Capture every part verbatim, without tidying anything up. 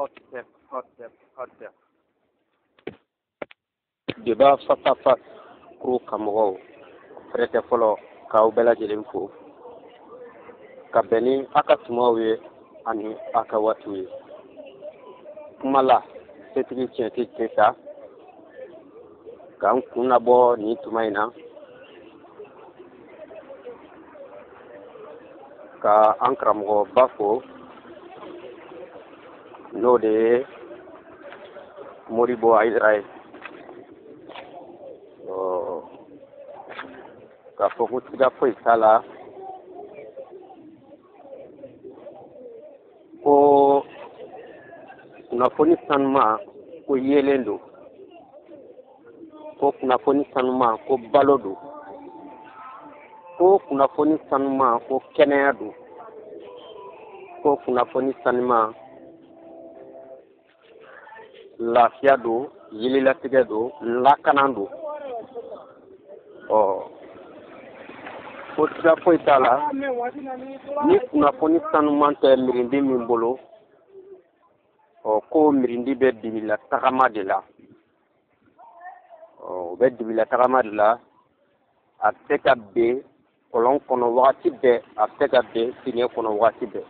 hot step, hot step, hot step. Deba fatafa kuru kamogo frete folo ka ubela jelimfu kabeni akatumawe ani akawatwe kumala setigi chenti tesa kan kuna bo ni tumaina ka ankramgo bafo no de moribo Israel oh ka foku tiga foi sala ko kunafoni sanma ko yelendo ko kunafoni sanma ko balodo ko kunafoni sanma ko keneyado ko kunafoni sanma lafiya do yelilatigɛ do lakana do ɔ ko sira foyi t'a la ni kunnafoni sanuman tɛ mirindi min bolo ɔ ko mirindi bɛ dibila tagama de la ɔ o bɛ dibila tagama de la a bɛ se ka ben kɔlɔn kɔnɔ wagati bɛɛ a bɛ se ka ben fiɲɛ kɔnɔ wagati bɛɛ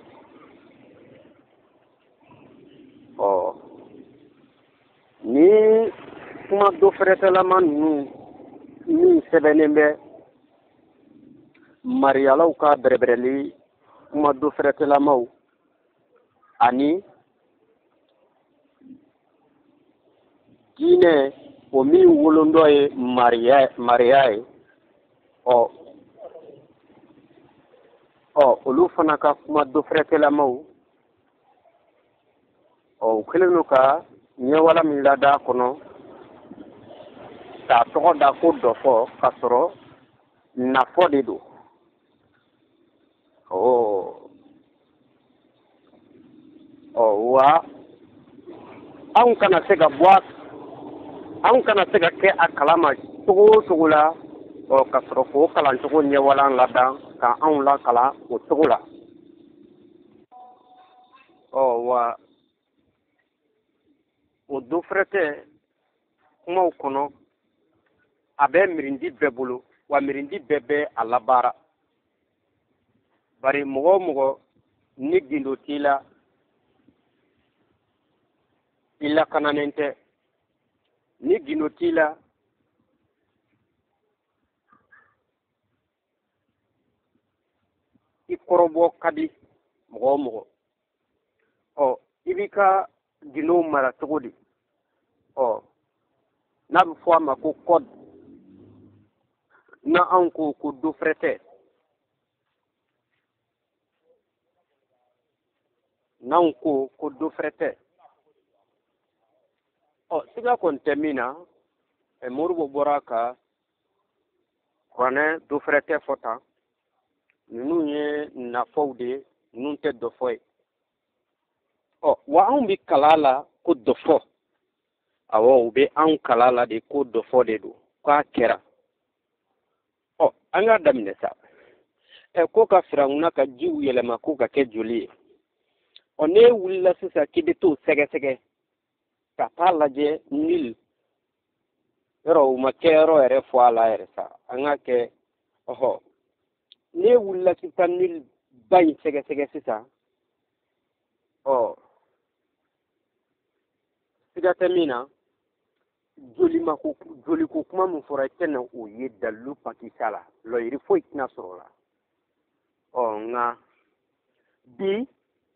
ɔ ni kuma dɔ fɛrɛtɛlama ninnu min sɛbɛnnen bɛ mariyalaw ka bɛrɛbɛrɛli kuma dɔ fɛrɛtɛlamaw ani diinɛ o min wolondɔ ye mariya mariya ye ɔ ɔ olu fana ka kuma dɔ fɛrɛtɛlamaw ɔ u kɛlen don ka ɲɛwala min lada kɔnɔ k'a tɔgɔ da ko dɔ fɔ k'a sɔrɔ nafɔ de don ɔ ɔ wa anw kana se ka bɔ anw kana se ka kɛ a kalama cogo o cogo la ɔ ka sɔrɔ k'o kalancogo ɲɛwala lada ka anw lakalan o cogo la ɔ wa o do fɛrɛtɛ kumaw kɔnɔ a bɛ mirindi bɛɛ bolo wa mirindi bɛɛ bɛ a labaara bari mɔgɔ o mɔgɔ ni gindo t'i la i lakananen tɛ ni gindo t'i la i kɔrɔbɔ ka di mɔgɔ o mɔgɔ ɔ i b'i ka gindow mara cogo di ɔ n'a bɛ fɔ a ma ko kɔdi na anw ko ko do fɛrɛtɛ n'anw ko ko do fɛrɛtɛ ɔ siga kɔni tɛ min na moribo bɔra ka kuranɛ do fɛrɛtɛ fɔ tan ninnu ye nafɔw de ye ninnu tɛ dɔfɔ ye ɔ wa anw bɛ kala la ko dɔfɔ awɔ u bɛ anw kala la de ko dɔfɔ de don k'a kɛra ɔ an k'a daminɛ sa ɛ ko ka firawuna ka jiw yɛlɛma ko ka kɛ joli ye ɔ n'e wulila sisan k'i bɛ t'o sɛgɛsɛgɛ ka taa lajɛ nili yɔrɔ u ma kɛ yɔrɔ yɛrɛ fɔ a la yɛrɛ sa an k'a kɛ ɔhɔ n'e wulila k'i taa nili ba in sɛgɛsɛgɛ sisan ɔ siga tɛ min na joli ma ko joli ko kuma min fɔra i tɛna o ye dalilu pakisa la lɔyiri foyi tɛna sɔrɔ o la ɔ nka bi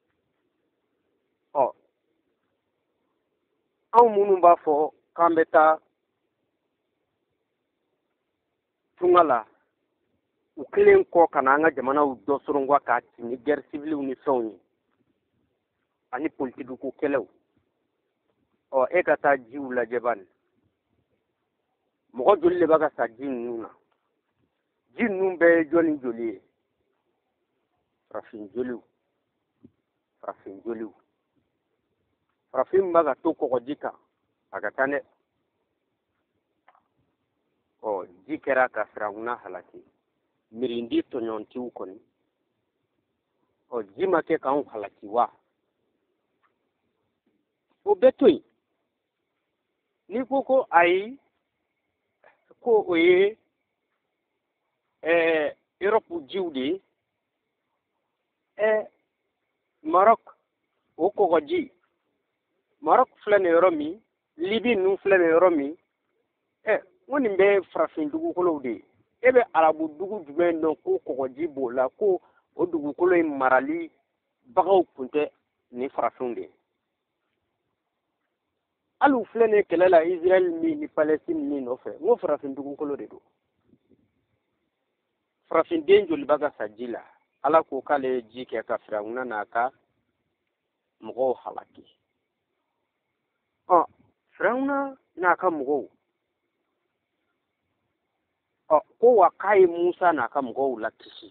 ɔ anw minnu b'a fɔ k'an bɛ taa tunga la u kelen kɔ ka na an ka jamanaw dɔ sɔrɔ k'a ci ni gɛri sibiliw ni fɛnw ye ani politiki ko kɛlɛw ɔ e ka taa jiw lajɛ bani mɔgɔ joli de b'a ka sa ji ninnu na ji ninnu bɛɛ ye jɔnni joli ye farafin joliw farafin joliw farafin min b'a ka to kɔgɔji kan a ka kan dɛ ɔ ji kɛra ka firawuna halaki mirindi tɔɲɔntiw kɔni ɔ ji ma kɛ k'anw halaki wa o bɛ to yen n'i ko ko ayi ko o ye ɛɛ Europe jiw de ye ɛ Maroc o kɔgɔji Maroc filɛ nin yɔrɔ min Libi ninnu filɛ nin yɔrɔ min ɛ ko nin bɛ farafin dugukolow de ye e bɛ arabu dugu jumɛn dɔn ko kɔgɔji b'o la ko o dugukolo in marali bagaw tun tɛ ni farafinw de ye hali u filɛ nin kɛlɛ la Israël min ni Palestine min nɔfɛ n ko farafin dugukolo de don farafin den joliba ka sa ji la ala ko k'ale ye ji kɛ ka Firawuna n'a ka mɔgɔw halaki ɔ Firawuna n'a ka mɔgɔw ɔ ko wa k'a ye Musa n'a ka mɔgɔw lakisi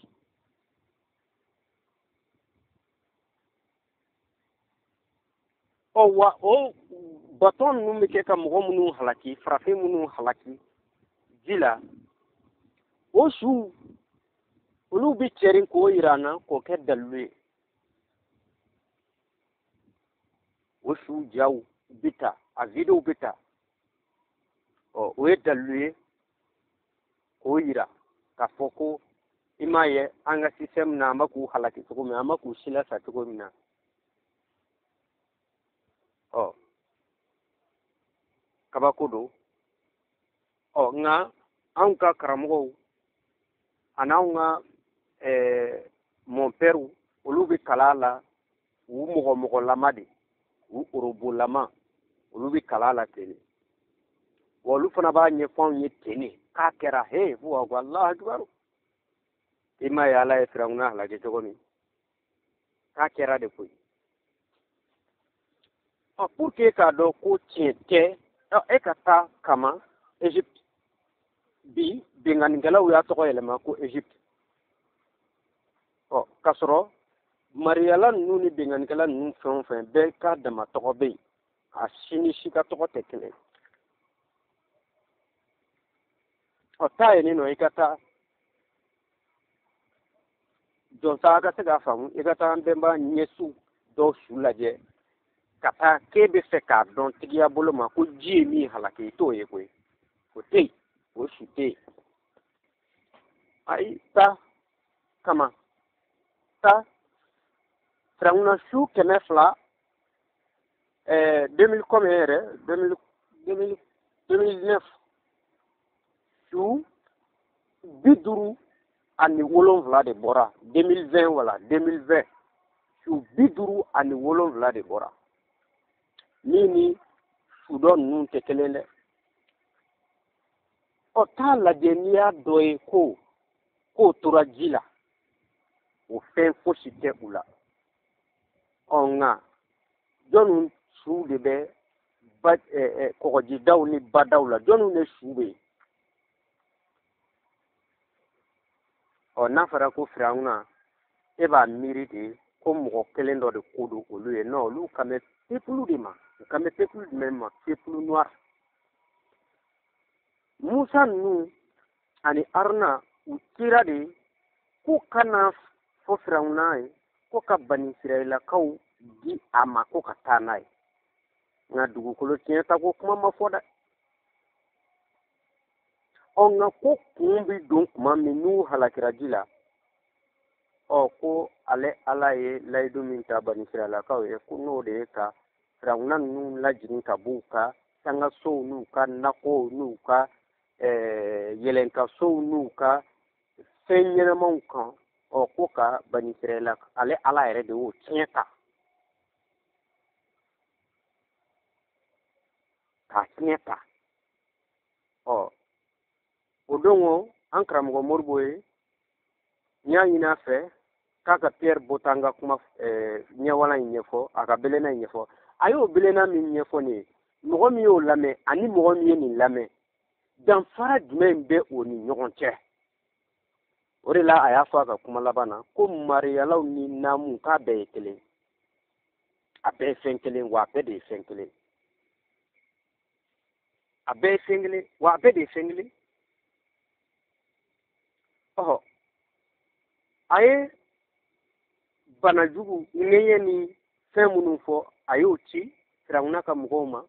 ɔ wa o baton ninnu bɛ kɛ ka mɔgɔ minnu halaki farafin minnu halaki ji la o su olu bɛ cɛrin k'o yira an na k'o kɛ dalilu ye o su jaw bɛ ta a videow bɛ ta ɔ o ye dalilu ye k'o yira k'a fɔ ko i m'a ye an ka système na an bɛ k'u halaki cogo min an bɛ k'u si lasa cogo min na ɔ kabako don ɔ nka anw ka karamɔgɔw ani anw ka ɛɛ mɔnpɛriw olu bɛ kalan la u mɔgɔ mɔgɔlama de u orobolama olu bɛ kalan la ten de wa olu fana b'a ɲɛfɔ anw ye ten de k'a kɛra he fo ka ko Alahu akibaru i m'a ye ala ye Firawuna halaki cogo min k'a kɛra de koyi ɔ pour que k'a dɔn ko tiɲɛ tɛ e ka taa kama Egypte bi binganikɛlaw y'a tɔgɔ yɛlɛma ko Egypte ɔ k'a sɔrɔ mariyala ninnu ni binganikɛla ninnu fɛn o fɛn bɛɛ ka dama tɔgɔ bɛ yen a si ni si ka tɔgɔ tɛ kelen ɔ taa yen nɔ i ka taa jɔnsa a ka se k'a faamu i ka taa an bɛnba ɲɛsu dɔw su lajɛ ka taa k'e bɛ fɛ k'a dɔn tigiya bolo ma ko ji ye min halaki i t'o ye koyi o tɛ yen o su tɛ yen ayi taa kama taa Firawuna su kɛmɛ fila ɛɛ deux mille kɔmi yɛrɛ deux mille deux mille deux mille neuf su bi duuru ani wolonwula de bɔra deux mille vingt wala deux mille vingt su bi duuru ani wolonwula de bɔra min ni su dɔ ninnu tɛ kelen dɛ ɔ t'a lajɛ n'i y'a dɔ ye ko k'o tora ji la o fɛn fosi tɛ u la ɔ nka jɔnni su de bɛ ba ɛɛ kɔgɔjidaw ni badaw la jɔnni de su bɛ yen ɔ n'a fɔra ko Firawuna e b'a miiri de ko mɔgɔ kelen dɔ de ko don olu ye non olu kan bɛ peuple de ma u kan bɛ peuple jumɛn ma peuple noir Musa ninnu ani Haruna u cira de k'u kana fɔ Firawuna ye ko ka bani Israɛlakaw di a ma ko ka taa n'a ye nka dugukolo tiɲɛta ko kuma ma fɔ dɛ ɔ nka ko kun bɛ don tuma min n'u halakira ji la ɔ ko ale ala ye layidu min ta bani Israɛlakaw ye ko n'o de ye ka Firawuna ninnu lajigin ka b'u ka sangasow n'u ka nakɔw n'u ka ɛɛ yɛlɛnkasow n'u ka fɛn ɲɛnamaw kan ɔ ko ka bani Israɛla ale ala yɛrɛ de y'o tiɲɛ ta k'a tiɲɛ ta ɔ o don o an karamɔgɔ Moribo ye n y'a ɲini a fɛ k'a ka Pierre Bota an ka kuma ɛɛ ɲɛwalan in ɲɛfɔ a ka belena in ɲɛfɔ a y'o belena min ɲɛfɔ nin ye mɔgɔ min y'o lamɛn ani mɔgɔ min ye nin lamɛn danfara jumɛn bɛ o ni ɲɔgɔn cɛ o de la a y'a fɔ a ka kuma laban na ko mariyalaw ni naamu k'a bɛɛ ye kelen a bɛɛ ye fɛn kelen wa a bɛɛ de ye fɛn kelen a bɛɛ ye fɛn kelen wa a bɛɛ de ye fɛn kelen ɔhɔ a ye banajugu ŋɛɲɛ ni fɛn minnu fɔ a y'o ci firawuna ka mɔgɔw ma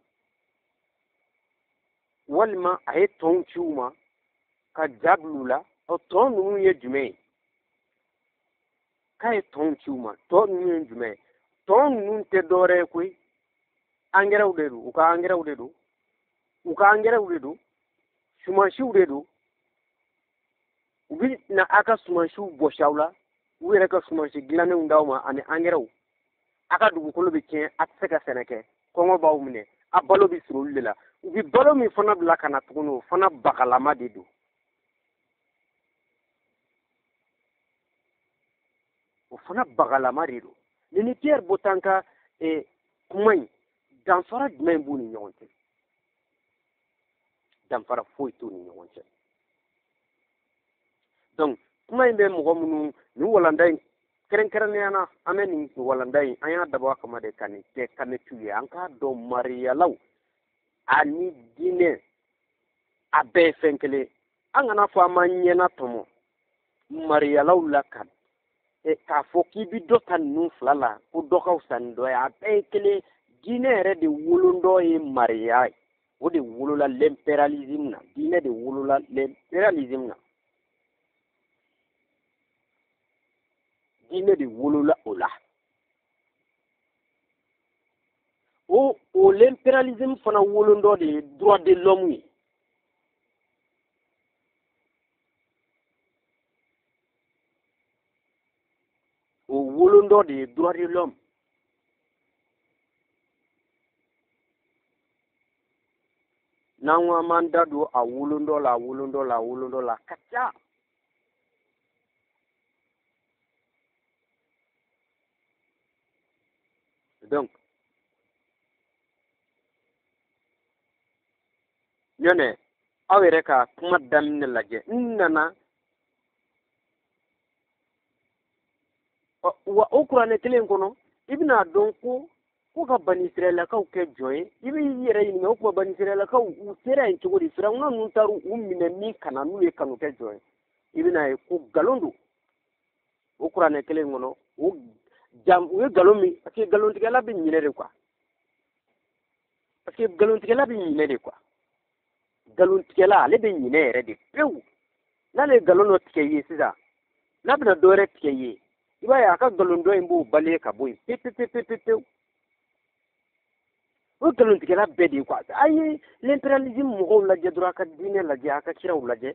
walima a ye tɔnw ci u ma ka ja bila u la o tɔn ninnu ye jumɛn ye k'a ye tɔnw ci u ma tɔn ninnu ye jumɛn ye tɔn ninnu tɛ dɔwɛrɛ ye koyi angɛrɛw de don u ka angɛrɛw de don u ka angɛrɛw de don sumansiw de don u bɛ na a ka sumansiw bɔsi aw la u yɛrɛ ka sumansi dilannenw d'aw ma ani angɛrɛw a ka dugukolo bɛ tiɲɛ a tɛ se ka sɛnɛ kɛ kɔngɔ b'aw minɛ a balo bɛ siri olu de la u bɛ balo min fana bila ka na tuguni o fana bagalama de don o fana bagalama de don nin ni Pierre Botan ka kuma in danfara jumɛn b'u ni ɲɔgɔn cɛ danfara foyi t'u ni ɲɔgɔn cɛ donc kuma in bɛ mɔgɔ minnu nin walanda in kɛrɛnkɛrɛnnenya na an bɛ nin walanda in an y'a dabɔ a kama de ka nin kɛ kanɛtiw ye an k'a dɔn mariyalaw ani diinɛ a bɛɛ ye fɛn kelen an kana fɔ an ma ɲɛna tɔmɔ mariyalaw la ka k'a fɔ k'i bi dɔ ta ninnu fila la ko dɔ ka fisa ni dɔ ye a bɛɛ ye kelen diinɛ yɛrɛ de wolondɔ ye mariya ye o de wolola l'impérialisme na diinɛ de wolola l'impérialisme na diinɛ de wolola o la o o l'impérialisme fana wolondɔ de ye droit de l'homme ye o wolondɔ de ye droit de l'homme n'an ko an b'an da don a wolondɔ la a wolondɔ la a wolondɔ la a ka ca donc ɲɔnɛ aw yɛrɛ ka kuma daminɛ lajɛ n nana wa o kuranɛ kelen kɔnɔ i bɛna dɔn ko ko ka bani israɛlakaw kɛ jɔn ye i bɛ yɛrɛ ɲininka o kuma bani israɛlakaw u sera yen cogo di firawuna ninnu taara u minɛ min kana n'u ye kanu kɛ jɔn ye i bɛna ye ko nkalon don o kuranɛ kelen kɔnɔ o jam u ye nkalon min parce que nkalontigɛla bɛ ɲinɛ de quoi parce que nkalontigɛla bɛ ɲinɛ de quoi nkalontigɛla ale bɛ ɲinɛ yɛrɛ de pewu n'ale ye nkalon dɔ tigɛ i ye sisan n'a bɛna dɔ wɛrɛ tigɛ i ye i b'a ye a ka nkalon dɔ in b'o bali ka bɔ yen pepepepepewu o nkalontigɛla bɛɛ de ye quoi a ye l'impérialisme mɔgɔw lajɛ dɔrɔn a ka diinɛ lajɛ a ka kiraw lajɛ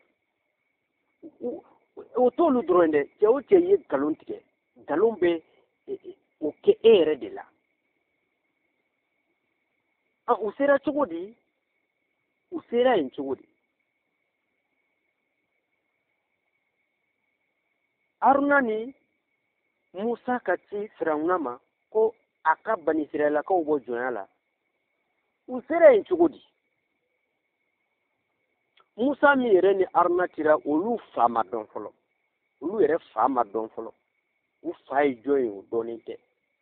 o t'olu dɔrɔn dɛ cɛ o cɛ ye nkalon tigɛ nkalon bɛ o kɛ e yɛrɛ de la a u sera cogo di u sera yen cogo di haruna ni musa ka ci firawuna ma ko a ka bani israɛlakaw bɔ jɔnya la u sera yen cogo di musa min yɛrɛ ni haruna cira olu fa ma dɔn fɔlɔ olu yɛrɛ fa ma dɔn fɔlɔ u fa ye jɔn ye o dɔɔnin tɛ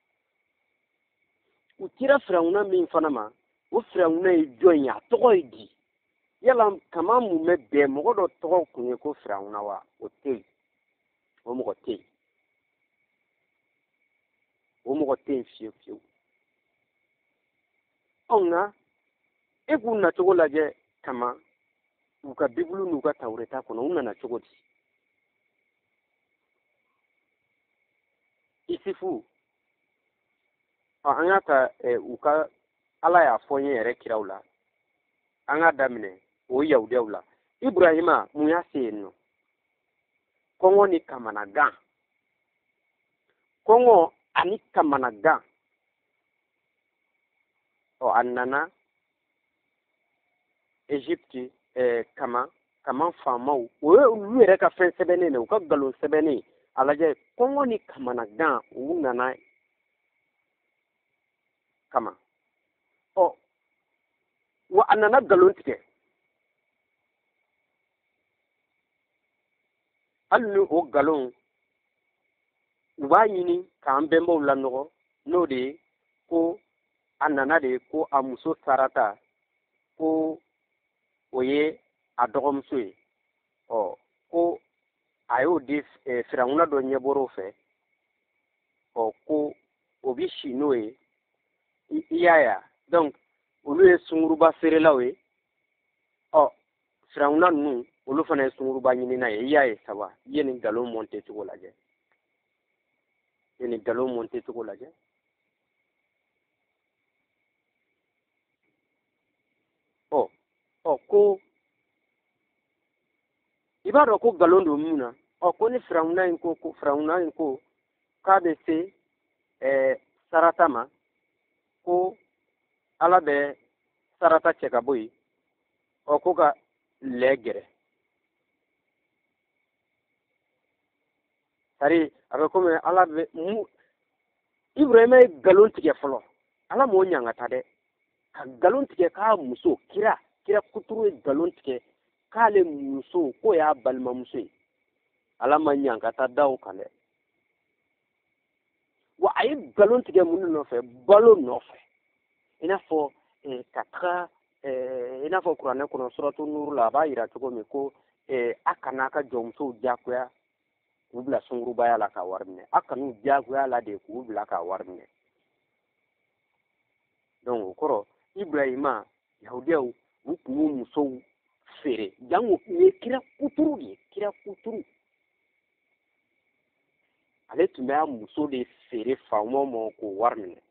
u cira firawuna min fana ma o firawuna ye jɔn ye a tɔgɔ ye di yala kama mun bɛ bɛn mɔgɔ dɔ tɔgɔ kun ye ko firawuna wa o tɛ yen o mɔgɔ tɛ yen o mɔgɔ tɛ yen fiyewu fiyewu ɔ nka e k'u nacogo lajɛ kama u ka bibulu n'u ka tawureta kɔnɔ u nana cogo di isufu ɔ an y'a ta u ka ala y'a fɔ n ye yɛrɛ kiraw la an k'a daminɛ o yahudiyaw la iburahima mun y'a se yen nɔ kɔngɔ ni kamanagan kɔngɔ ani kamanagan ɔ a nana Egypte eh, kama kama faamaw o ye olu yɛrɛ ka fɛn sɛbɛnnen de u ka nkalon sɛbɛnnen a lajɛ kɔngɔ ni kamanagan u nana kama ɔ wa a nana nkalon tigɛ hali ni o nkalon u b'a ɲini k'an bɛnbaw lanɔgɔ n'o de ye ko a nana de ko a muso sarata ko o ye a dɔgɔmuso ye ɔ ko a y'o di firawuna dɔ ɲɛbɔr'o fɛ ɔ ko o bi si n'o ye i y'a ye donc olu ye sunguruba feerelaw ye ɔ firawuna ninnu olu fana ye sunguruba ɲinina ye i y'a ye saba i ye nin nkalon monte cogo lajɛ i ye nin nkalon monte cogo lajɛ ɔ ɔ ko i b'a dɔn ko nkalon don mun na ɔ ko ni firawuna in ko ko firawuna in ko k'a bɛ se ɛɛ sarata ma ko ala bɛ sarata cɛ ka bɔ yen ɔ ko ka lɛ gɛrɛ sari a bɛ komi ala bɛ mu ibrahima ye nkalon tigɛ fɔlɔ ala m'o ɲangata dɛ ka nkalon tigɛ k'a muso kira kira kuturu ye nkalon tigɛ k'ale muso k'o y'a balimamuso ye ala ma ɲangata da o kan dɛ wa a ye nkalon tigɛ mun nɔfɛ balo nɔfɛ i n'a fɔ ka taga i n'a fɔ kuranɛ kɔnɔ suratu nuru la a b'a yira cogo min ko a kana a ka jɔnmusow diyagoya k'u bila sungurubaya la k'a wari minɛ a kan'u diyagoya la de k'u bila k'a wari minɛ donc o kɔrɔ ibrahima yahudiyaw u tun y'u musow feere jango u ye kira kuturu de ye kira kuturu ale tun bɛ a muso de feere faamaw ma k'o wari minɛ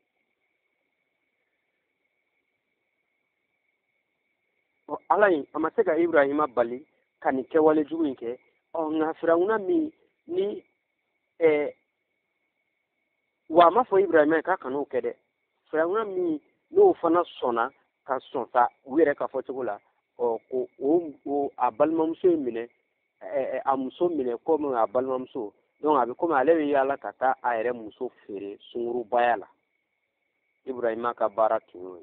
ɔ ala in a ma se ka ibrahima bali ka nin kɛwale jugu in kɛ ɔ nka firawuna min ni ɛɛ wa a ma fɔ ibrahima ye k'a kan'o kɛ dɛ firawuna min n'o fana sɔnna ka sɔn sa u yɛrɛ ka fɔ cogo la ɔ ko o o a balimamuso in minɛ ɛɛ a muso minɛ komi a balimamuso donc a bɛ komi ale bɛ yaala ka taa a yɛrɛ muso feere sungurubaya la ibrahima ka baara tun y'o ye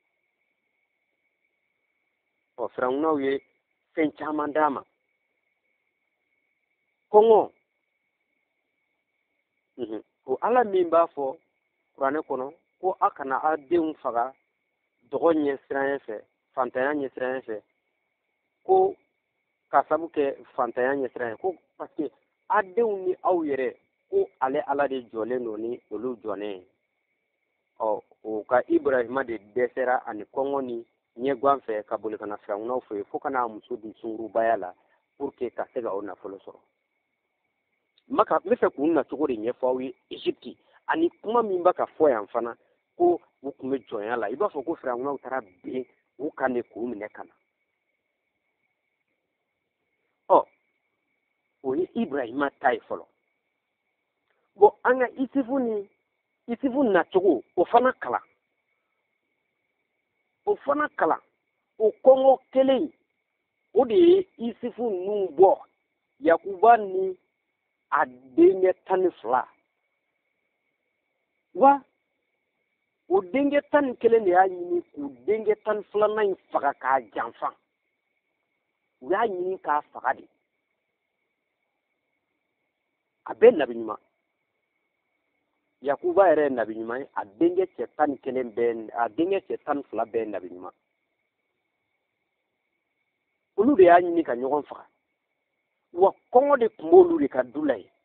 ɔ firawunaw ye fɛn caman d'a ma kɔngɔ o ala min b'a fɔ kuranɛ kɔnɔ ko a kana a denw faga dɔgɔ ɲɛsiranɲɛ fɛ fantanya ɲɛsiranɲɛ fɛ ko ka sabu kɛ fantanya ɲɛsiranɲɛ ko parce que a denw ni aw yɛrɛ ko ale ala de jɔlen don ni olu jɔnen ɔ o ka ibrahima de dɛsɛra ani kɔngɔ ni ɲɛguwan fɛ ka boli ka na firawunaw fɛ yen fo ka n'a muso di sungurubaya la pour que ka se ka o nafolo sɔrɔ n bɛ fɛ k'u nacogo de ɲɛfɔ aw ye Egypte ani kuma min bɛ ka fɔ yan fana ko u tun bɛ jɔnya la i b'a fɔ ko firawunaw taara bin u kan de k'u minɛ ka na ɔ o ye ibrahima ta ye fɔlɔ bon an ka isufu ni isufu nacogo o fana kalan o fana kalan o kɔngɔ kelen o de ye isufu ninnu bɔ yakuba ni a denkɛ tan ni fila wa o denkɛ tan ni kelen de y'a ɲini k'u denkɛ tan ni filanan in faga k'a janfa u y'a ɲini k'a faga de a bɛɛ nabi ɲuman yakuba yɛrɛ ye nabi ɲuman ye a denkɛ cɛ tan ni kelen bɛɛ a denkɛ cɛ tan ni fila bɛɛ ye nabi ɲuman olu de y'a ɲini ka ɲɔgɔn faga wa kɔngɔ de tun b'olu de ka du la ye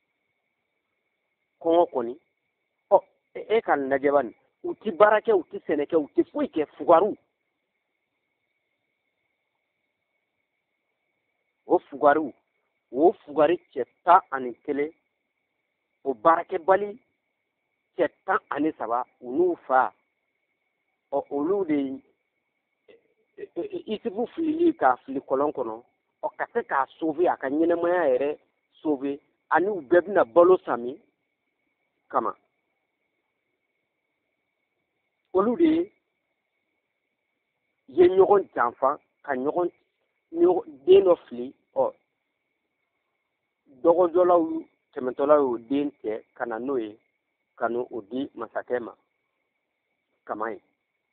kɔngɔ kɔni ɔ e ka lajɛ bani u ti baara kɛ u ti sɛnɛ kɛ u ti foyi kɛ fugaru o fugaru o fugari cɛ tan ani kelen o baarakɛbali cɛ tan ani saba u n'u fa ɔ olu de isufu filili k'a fili kɔlɔn kɔnɔ ɔ ka se k'a sauver a ka ɲɛnɛmaya yɛrɛ sauver ani u bɛɛ bɛna balo sami kama olu de ye ɲɔgɔn janfa ka ɲɔgɔn den dɔ fili ɔ dɔgɔjɔlaw tɛmɛtɔlaw y'o den cɛ ka na n'o ye ka n'o di masakɛ ma kama ye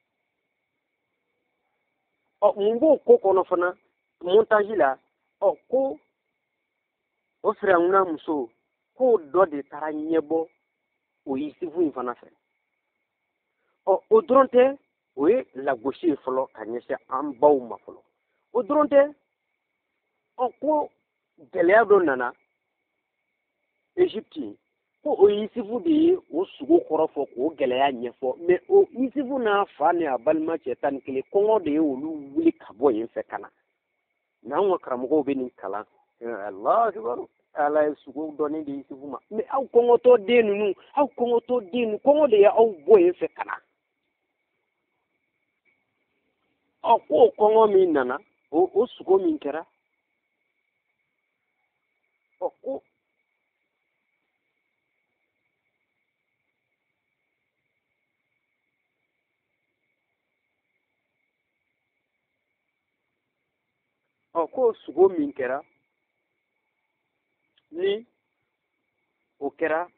ɔ mun b'o ko kɔnɔ fana montage la ɔ ko o firawuna muso k'o dɔ de taara ɲɛbɔ o Yusufu in fana fɛ ɔ o dɔrɔn tɛ o ye lagosi ye fɔlɔ ka ɲɛsin an baw ma fɔlɔ o dɔrɔn tɛ ɔ ko gɛlɛya dɔ nana Egypte ko o Yusufu de ye o sugo kɔrɔ fɔ k'o gɛlɛya ɲɛfɔ mais o Yusufu n'a fa ni a balima cɛ tan ni kelen kɔngɔ de ye olu wuli ka bɔ yen fɛ ka na n'anw ka karamɔgɔw bɛ nin kalan Alahu akibaru ala ye sugo dɔɔnin di Yusufu ma mais aw kɔngɔtɔ den ninnu aw kɔngɔtɔ den ninnu kɔngɔ de ye aw bɔ yen fɛ ka na ɔ ko kɔngɔ min nana o o sugo min kɛra ɔ ko ɔ ko sugo min kɛra ni o kɛra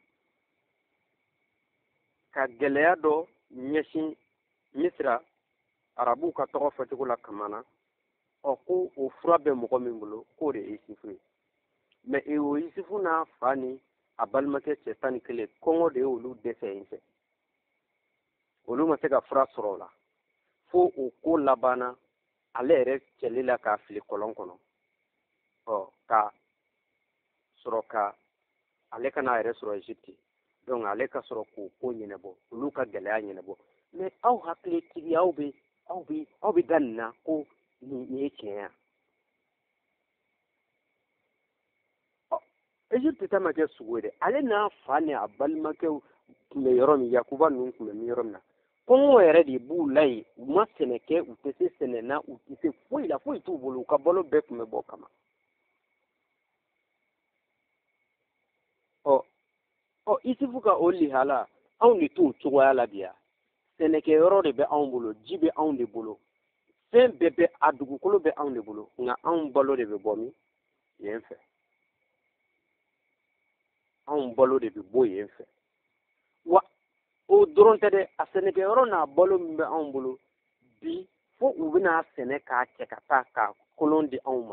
ka gɛlɛya dɔ ɲɛsin Misira arabuw ka tɔgɔ fɔcogo la kamana ɔ ko o fura bɛ mɔgɔ min bolo k'o de ye Yusufu ye mais o Yusufu n'a fa ni a balimakɛ cɛ tan ni kelen kɔngɔ de ye olu dɛsɛ yen fɛ olu ma se ka fura sɔrɔ o la fo o ko labanna ale yɛrɛ cɛli la k'a fili kɔlɔn kɔnɔ ɔ ka sɔrɔ ka ale kana a yɛrɛ sɔrɔ Egypte donc ale ka sɔrɔ k'o ko ɲɛnabɔ olu ka gɛlɛya ɲɛnabɔ mais aw hakilitigi aw bɛ aw bɛ aw bɛ da nin na ko nin ye tiɲɛ ye Egypte ta ma kɛ sugo ye dɛ ale n'a fa ni a balimakɛw tun bɛ yɔrɔ min Yakuba ninnu tun bɛ min yɔrɔ min na kɔngɔ yɛrɛ de b'u la yen u ma sɛnɛ kɛ u tɛ se sɛnɛ na u tɛ se foyi la foyi t'u bolo u ka balo bɛɛ tun bɛ bɔ kama ɔ ɔ Yusufu ka o lihala anw de t'o cogoya la bi yan sɛnɛkɛyɔrɔ de bɛ anw bolo ji bɛ anw de bolo fɛn bɛɛ bɛ a dugukolo bɛ anw de bolo nka anw balo de bɛ bɔ min yen fɛ anw balo de bɛ bɔ yen fɛ wa o dɔrɔn tɛ dɛ a sɛnɛkɛyɔrɔ n'a balo min bɛ anw bolo bi fo u bɛna sɛnɛ k'a cɛ ka taa k'a kolon di anw ma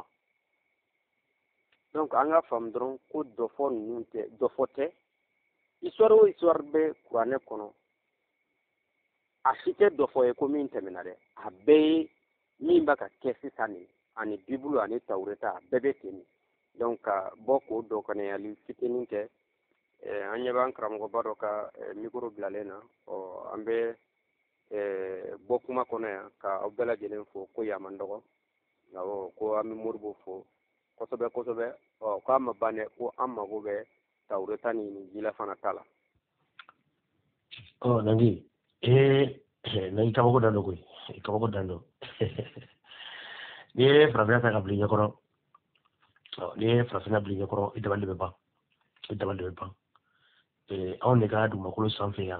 donc an ka faamu dɔrɔn ko dɔfɔ ninnu tɛ dɔfɔ tɛ histoire o histoire bɛ kuranɛ kɔnɔ a si tɛ dɔfɔ ye ko min tɛmɛna dɛ a bɛɛ ye min bɛ ka kɛ sisan nin ani bibulu ani tawureta a bɛɛ bɛ ten nin donc ka bɔ k'o dɔgɔnɛyali fitinin kɛ an ɲɛ b'an karamɔgɔba dɔ ka mikoro bilalen na ɔ an bɛ bɔ kuma kɔnɔ yan ka aw bɛɛ lajɛlen fo ko yan man dɔgɔ awɔ ko an bɛ Moribo fo kosɛbɛ kosɛbɛ ɔ k'a ma ban dɛ ko an mago bɛ tawureta ni nin jila fana ta la ɔ Nandi ee Nandi kabako dan do koyi kabako dan do n'i ye farafinna ta ka bila i ɲɛkɔrɔ n'i ye farafinna bila i ɲɛkɔrɔ i dabali de bɛ ban i dabali de bɛ ban anw de ka dugumakolo sanfɛ yan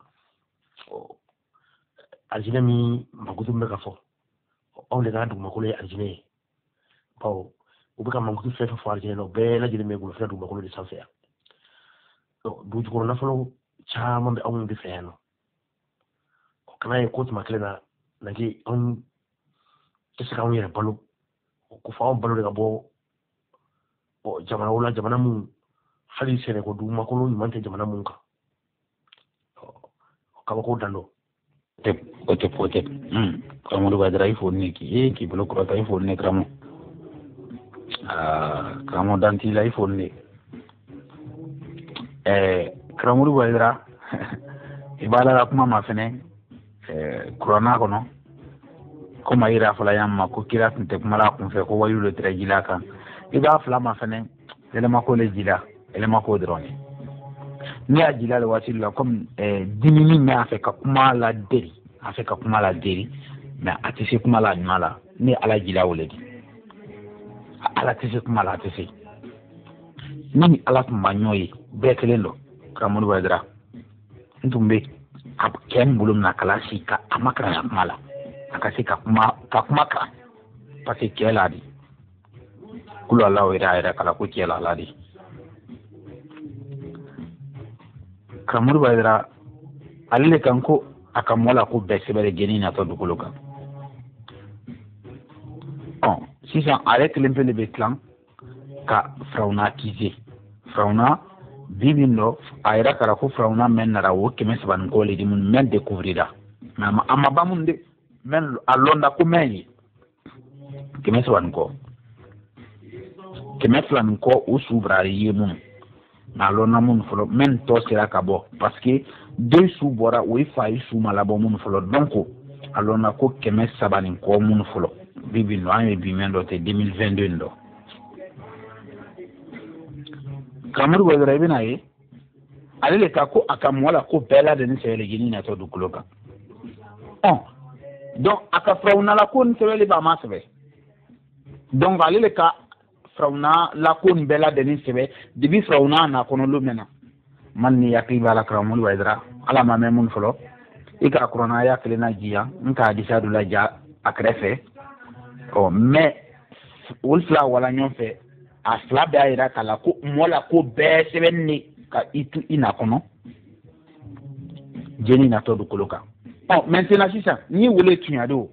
Alijinɛ min mankutu bɛ ka fɔ anw de ka dugumakolo ye Alijinɛ ye bawo u bɛ ka mankutu fɛn fɛn fɔ Alijinɛ na o bɛɛ lajɛlen bɛ golofina dugumakolo de sanfɛ yan dugujukɔrɔ nafolo caman bɛ anw de fɛ yan nɔ kana ye ko tuma kelen na Nandi anw tɛ se k'anw yɛrɛ balo ko fɔ anw balo de ka bɔ jamana wɛrɛ la jamana mun hali sɛnɛko dugumakolo ɲuman tɛ jamana mun kan kabako dan do o tɛ ko tɛ karamɔgɔ Badara i fo ne k'i k'i bolo kɔrɔta i fo ne karamɔgɔ aa karamɔgɔ dan t'i la i fo ne ɛɛ karamɔgɔ Badara i b'a la kuma ma fɛnɛ ɛɛ kuranna kɔnɔ komi a yira fɔla y'an ma ko kira tun tɛ kuma la a kun fɛ ko waliyu de tɛra jila kan i b'a fila ma fɛnɛ yɛlɛma ko le jila yɛlɛma ko dɔrɔn ye ne y'a jila le waati la komi dimi min b'a fɛ ka kuma la deri a fɛ ka kuma la deri mais a tɛ se kuma la ɲuman la ne ala jila o le di ala tɛ se kuma la a tɛ se ni ala tun b'a ɲɔ ye bɛɛ kelen don karamɔgɔ Badara n tun bɛ a kɛ n bolo mina kala si ka a ma kalan kuma la a ka se ka kuma ka kuma kan parce que cɛ la di kulu ala yɛrɛ a yɛrɛ kala ko cɛ la ala di karamɔgɔ Badara ale le kan ko a ka mɔ la ko bɛɛ sɛbɛnni geni natɔ dugukolo kan ɔ sisan ale kelen pe de bɛ tilan ka Firawuna kize Firawuna bi min dɔ a yɛrɛ kɛra ko Firawuna mɛn nara o kɛmɛ saba ni kɔ le di minnu mɛn découvrira mais a ma ban minnu de mɛn a lɔnda ko mɛn ye kɛmɛ saba ni kɔ kɛmɛ fila ni kɔ o su barari ye minnu na lo na mun folo men to sira ka bo parce que deux sous bora o fa yi sous malabo mun folo donc alors na ko keme sabani ko mun folo bibi no ay bi men do te deux mille vingt-deux ndo kamur go rebi na yi ale le ka ko akamola ko bela de ni sele gini na to du kuloka oh donc aka frauna la ko ni sele ba ma sebe donc ale le ka frauna la ko ni bela de ni sebe dibi frauna na kono lumena man ni yakli bala kramul waydra ala ma memun folo ika corona yakli na jiya nka disadu la ja akrefe oh mais ulfla wala nyonfe a fla ba ira kala ko mola ko be sebe ni ka itu ina kono jeni na todo koloka oh maintenant si ça ni wole tunyado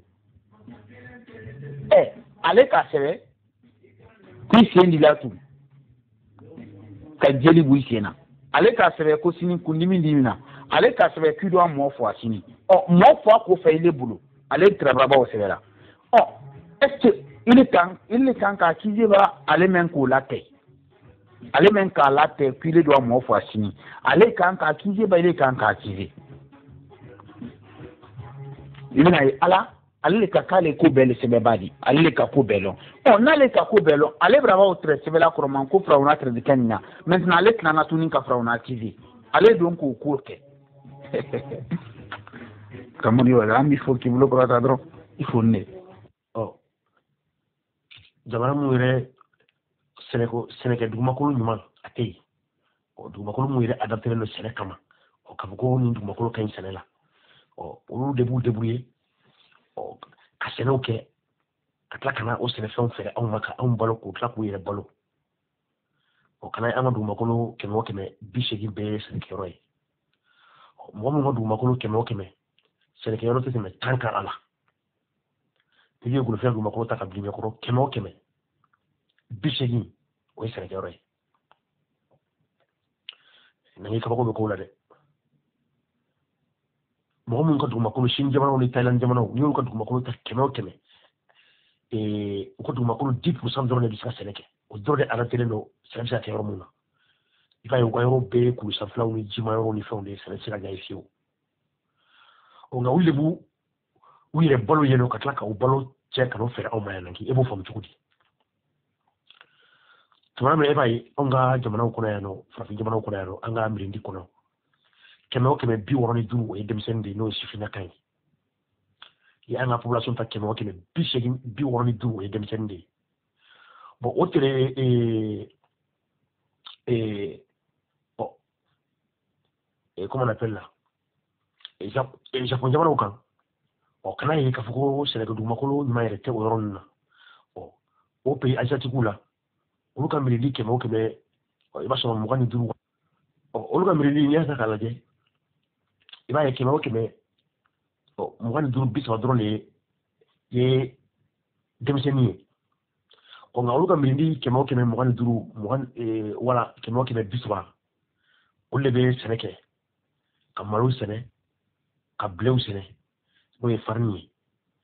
eh ale ka sebe ku sendi la tu ka jeli bu sena ale ka sebe ko sini kundimi dimina ale ka sebe ku do mo fo asini oh mo fo ko fe ile bulu ale trababa o sebe la oh est-ce que il est temps il est temps ka kijiba ale men ko la te ale men ka la te pile do mo fo asini ale kan ka kije ba ile kan ka kije ina ala ale ka kale ko bele sebe badi ale ka ko belo on na le ka ko belo ale brava o tre sebe la ko man ko fra una tre de kenya maintenant ale tna tunin ka fra una kije ale donc ko ko ke comme yo la mi fo ki bulo ko ta dro il faut ne oh jamana mu re Sénégal Sénégal dugumakolo ɲuman a tɛ yen ɔ dugumakolo mun yɛrɛ adaptelen don sɛnɛ kama ɔ k'a fɔ ko nin dugumakolo ka ɲi sɛnɛ la ɔ olu de b'u débrouiller ɔ ka sɛnɛw kɛ ka tila ka na o sɛnɛfɛnw feere anw ma ka anw balo k'u tila k'u yɛrɛ balo ɔ kana an ka dugumakolo kɛmɛ o kɛmɛ bi seegin bɛɛ ye sɛnɛkɛyɔrɔ ye ɔ mɔgɔ min ka dugumakolo kɛmɛ o kɛmɛ sɛnɛkɛyɔrɔ tɛ tɛmɛ tan kan a la n'i ye golofɛn dugumakolo ta ka bila ɲɛkɔrɔ kɛmɛ o kɛmɛ bi seegin o ye sɛnɛkɛyɔrɔ ye nangi kabako bɛ k'o la dɛ mɔgɔ minnu ka dugumakolo sini jamanaw ni Thailand jamanaw n'i y'olu ka dugumakolo ta kɛmɛ o kɛmɛ u ka dugumakolo dix pour cent dɔrɔn de bɛ se ka sɛnɛ kɛ o dɔrɔn de adaptelen don sɛnɛ bɛ se ka kɛ yɔrɔ min na i b'a ye u ka yɔrɔ bɛɛ ye kulu sanfɛlaw ni jima yɔrɔw ni fɛnw de ye sɛnɛ tɛ se ka ɲɛ yen fiyewu ɔ nka olu de b'u u yɛrɛ balo yen nɔ ka tila ka u balo cɛ ka n'o feere anw ma yan nɔ e b'o faamu cogo di tuma min e b'a ye anw ka jamanaw kɔnɔ yan nɔ farafin jamanaw kɔnɔ yan nɔ an ka mirindi kɔnɔ kɛmɛ o kɛmɛ bi wɔɔrɔ ni duuru o ye denmisɛnnin de ye n'o ye sifinnaka ye i an ka population ta kɛmɛ o kɛmɛ bi seegin bi wɔɔrɔ ni duuru o ye denmisɛnnin de ye bon o tɛrɛ ee ee bon ee comment on appelle la japon jamanaw kan ɔ kana ye k'a fɔ ko sɛnɛkɛ dugumakolo ɲuman yɛrɛ tɛ o yɔrɔ ninnu na ɔ o pays asiatique la olu ka mirindi kɛmɛ o kɛmɛ i b'a sɔrɔ mugan ni duuru ɔ olu ka mirindi n'i y'a ta k'a lajɛ i b'a ye kɛmɛ o kɛmɛ ɔ mugan ni duuru bi saba dɔrɔn de ye denmisɛnnin ye ɔ nka olu ka mirindi kɛmɛ o kɛmɛ mugan ni duuru mugan wala kɛmɛ o kɛmɛ bi saba olu de bɛ sɛnɛ kɛ ka malo sɛnɛ ka bilew sɛnɛ n'o ye farini ye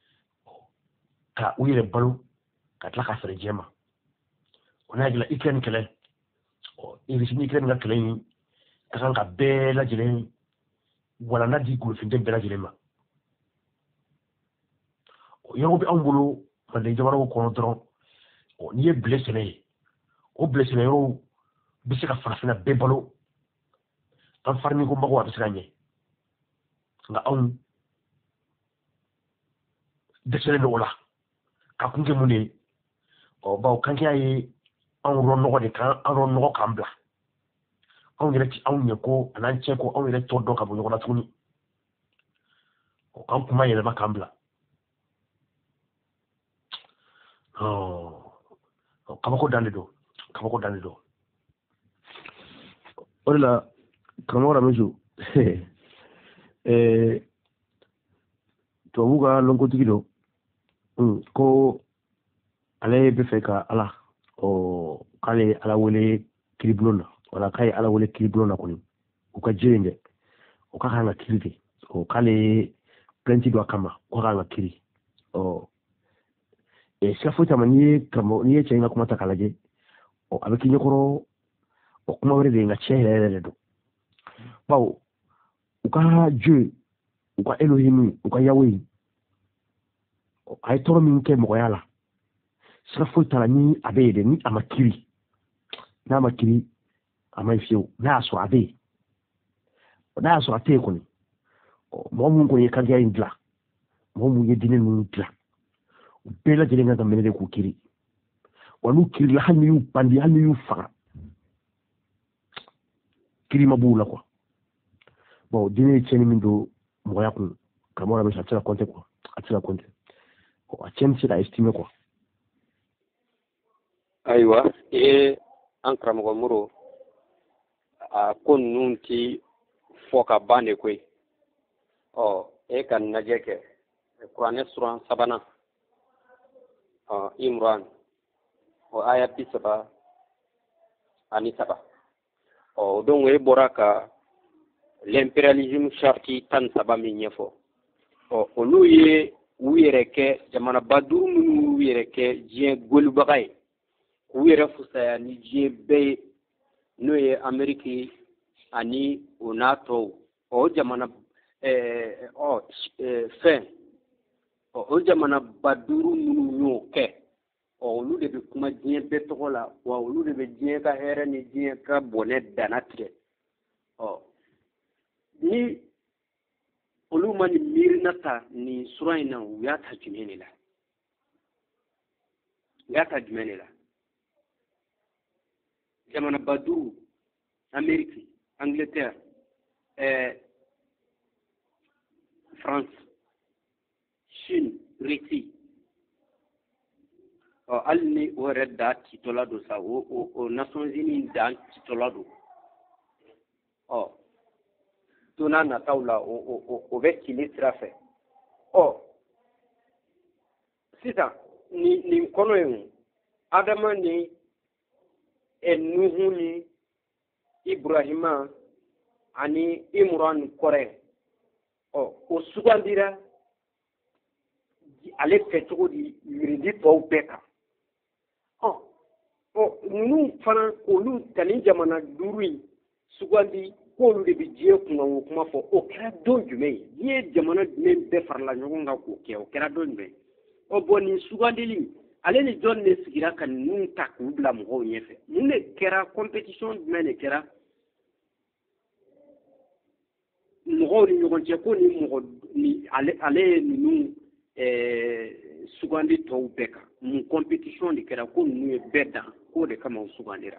ka u yɛrɛ balo ka tila ka feere diɲɛ ma o n'a jira Ukraine kɛlɛ ɔ Russie ni Ukraine ka kɛlɛ in ka kan ka bɛɛ lajɛlen walanda di golofintɛ bɛɛ lajɛlen ma yɔrɔ bɛ anw bolo manden jamanaw kɔnɔ dɔrɔn n'i ye bile sɛnɛ ye o bile sɛnɛ yɔrɔw bɛ se ka farafinna bɛɛ balo an farini ko mago a bɛ se ka ɲɛ nka anw dɛsɛlen don o la ka kun kɛ mun de ye ɔ bawo kankeya ye anw rɔ nɔgɔ de kan an rɔ nɔgɔ k'an bila anw yɛrɛ ti anw ɲɛ ko a n'an cɛ ko anw yɛrɛ tɔ dɔn ka bɔ ɲɔgɔn na tuguni ɔ k'an kuma yɛlɛma k'an bila ɔ kabako dan de don kabako dan de don o de la karamɔgɔ Ramisu tubabu ka lɔnkotigi don ko ale bɛ fɛ ka ala ɔ k'ale ala wele kiribulon na wala k'a ye ala wele kiribulon na kɔni u ka jiri dɛ o ka kan ka kiri de ɔ k'ale plainte don a kama ko ka kan ka kiri ɔ sira foyi t'a ma n'i ye karamɔgɔ n'i ye cɛ in ka kuma ta k'a lajɛ ɔ a bɛ k'i ɲɛkɔrɔ o kuma wɛrɛ de nka tiɲɛ yɛrɛ yɛrɛ de don bawo u ka dieu u ka elohim u ka yahweh a ye tɔɔrɔ min kɛ mɔgɔya la sira foyi t'a la ni a bɛ yen dɛ ni a ma kiri n'a ma kiri a ma ɲi fiyewu n'a y'a sɔrɔ a bɛ yen n'a y'a sɔrɔ a tɛ yen kɔni mɔgɔ minnu kɔni ye kariya in dilan mɔgɔ minnu ye diinɛ ninnu dilan u bɛɛ lajɛlen kan ka minɛ de k'u kiri wa n'u kirila hali ni y'u bandi hali ni y'u faga kiri ma b'u la quoi bon diinɛ ye tiɲɛni min don mɔgɔya kun karamɔgɔ bɛ se a tɛ se ka compter quoi a tɛ se ka compter a tiɲɛni tɛ se ka estimer quoi. ayiwa e an karamɔgɔ Moro a ko ninnu ti fɔ ka ban de koyi ɔ e ka lajɛ kɛ kuranɛ suran sabanan ɔ Imran o aya bi saba ani saba ɔ o don e bɔra ka l'impérialisme charte tan saba min ɲɛfɔ ɔ olu ye u yɛrɛ kɛ jamanaba duuru minnu y'u yɛrɛ kɛ diɲɛ golibaga ye k'u yɛrɛ fusaya ni diɲɛ bɛɛ ye n'o ye Ameriki ani o n'a tɔw o jamana ɛɛ ɔ fɛn ɔ o jamanaba duuru minnu y'o kɛ ɔ olu de bɛ kuma diɲɛ bɛɛ tɔgɔ la wa olu de bɛ diɲɛ ka hɛrɛ ni diɲɛ ka bɔnɛ dana tigɛ ɔ ni olu ma nin miirina ta nin sura in na u y'a ta jumɛn de la u y'a ta jumɛn de la jamanaba duuru Amérique Angleterre ɛɛ France Chine Russie ɔ hali ni o yɛrɛ da citɔla don sa o o o Nations Unies da citɔla don ɔ don n'a nataw la o o o bɛ cili sira fɛ ɔ sisan nin nin kɔnɔ ye Adama ni Nuhu ni Ibrahima ani Imran kɔrɛ ɔ o sugandira ale fɛ cogo di yiridi tɔw bɛɛ kan ɔ ɔ ninnu fana k'olu ta ni jamana duuru in sugandi k'olu de bɛ diɲɛ kunkan o kuma fɔ o kɛra don jumɛn ye diɲɛ jamana jumɛn bɛɛ farala ɲɔgɔn kan k'o kɛ o kɛra don jumɛn ɔ bɔn nin sugandili ale ni jɔn de sigira ka ninnu ta k'u bila mɔgɔw ɲɛfɛ mun de kɛra compétition jumɛn de kɛra mɔgɔw ni ɲɔgɔn cɛ ko ni mɔgɔ ni ale ale ye ninnu ɛɛ sugandi tɔw bɛɛ kan mun compétition de kɛra ko ninnu ye bɛɛ dan k'o de kama o sugandira.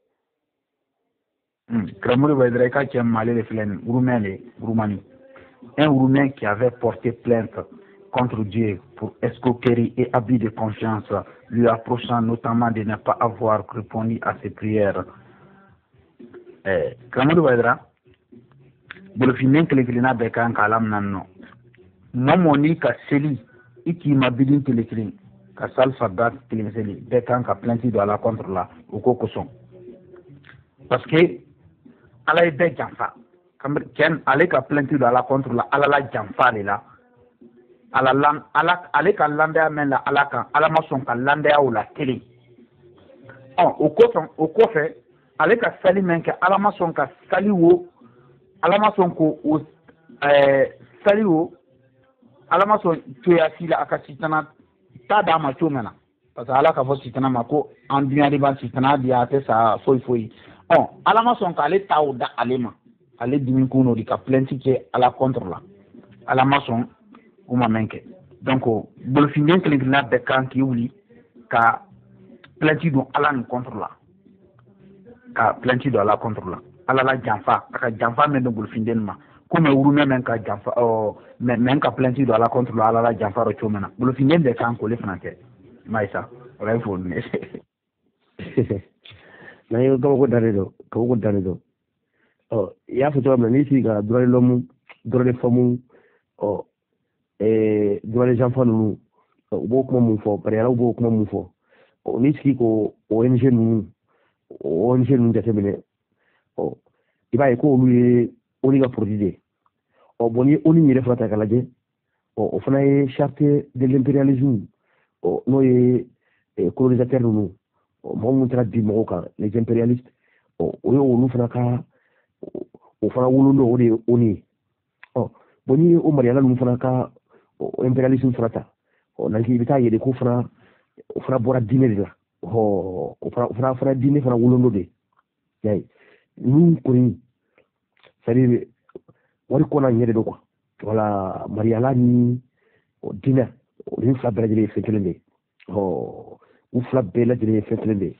Karamɔgɔ Baydara i ka cɛ Mali de filɛ nin Roumain de Roumanie un Roumain qui avait porté plainte contre Dieu pour escroquerie et abus de confiance, lui approchant notamment de ne pas avoir répondu à ses prières. Karamɔgɔ Baydara bolofinen kelen-kelenna bɛɛ kan k'a lamina nɔ mɔmɔ ni ka seli i k'i ma bidin kelen-kelen ka salifa da kelen seli bɛɛ kan ka plainte don a la contre la o ko kosɔn parce que ala ye bɛɛ janfa cɛn ale ka plainte don a la contre la ala la janfa de la ala lan ala ale ka landaya mɛn la ala kan ala ma sɔn ka landaya o la kelen ɔ o kosɔn o kɔfɛ ale ka sali mɛn kɛ ala ma sɔn ka sali wo ala ma sɔn ko o ɛɛ sali wo ala ma sɔn toya si la a ka sitana t'a d'a ma cogo min na parce que ala ka fɔ sitana ma ko an dunya de b'a sitana di a tɛ sa foyi foyi ɔ ala ma sɔn k'ale ta o da ale ma ale dimi kun n'o de ka plainte kɛ ala contre la ala ma sɔn o ma mɛn kɛ donc bolofinen kelen-kelenna bɛɛ kan k'i wuli ka plainte don ala ni contre la ka plainte don ala contre la ala la janfa a ka janfa mɛn don bolofinen ma komi Roumain mɛn ka janfa ɔ mɛn ka plainte don ala contre la ala la janfa dɔ cogo min na bolofinen bɛɛ kan k'ole fana kɛ Maïssa o la fo ne na ye kabako dalen don kabako dalen don ɔ i y'a fɔ cogo min na n'i sigi ka droit de l'homme droit de femme ɔ ɛɛ droit des enfants ninnu u b'o kuma mun fɔ bariyalaw b'o kuma mun fɔ ɔ n'i sigi k'o O N G ninnu O N G ninnu jateminɛ ɔ i b'a ye ko olu ye ONU ka produit de ye ɔ bon ni ONU yɛrɛ fana ta k'a lajɛ ɔ o fana ye charte de l'impérialisme ɔ n'o ye colonisateur ninnu ɔ mɔgɔ minnu taara bi mɔgɔw kan les impérialistes o yo olu fana ka o fana wulundo o de o ni o boni o mariala lu fana ka o imperialisme fana ta o nanki bita yede ko fana o fana bora dine de la ho o fana fana fana dine fana wulundo de yai nu ko ni sari wari ko na nyede do ko wala mariala ni o dina o ni fla bela fe kelende ho u fla bela de fe kelende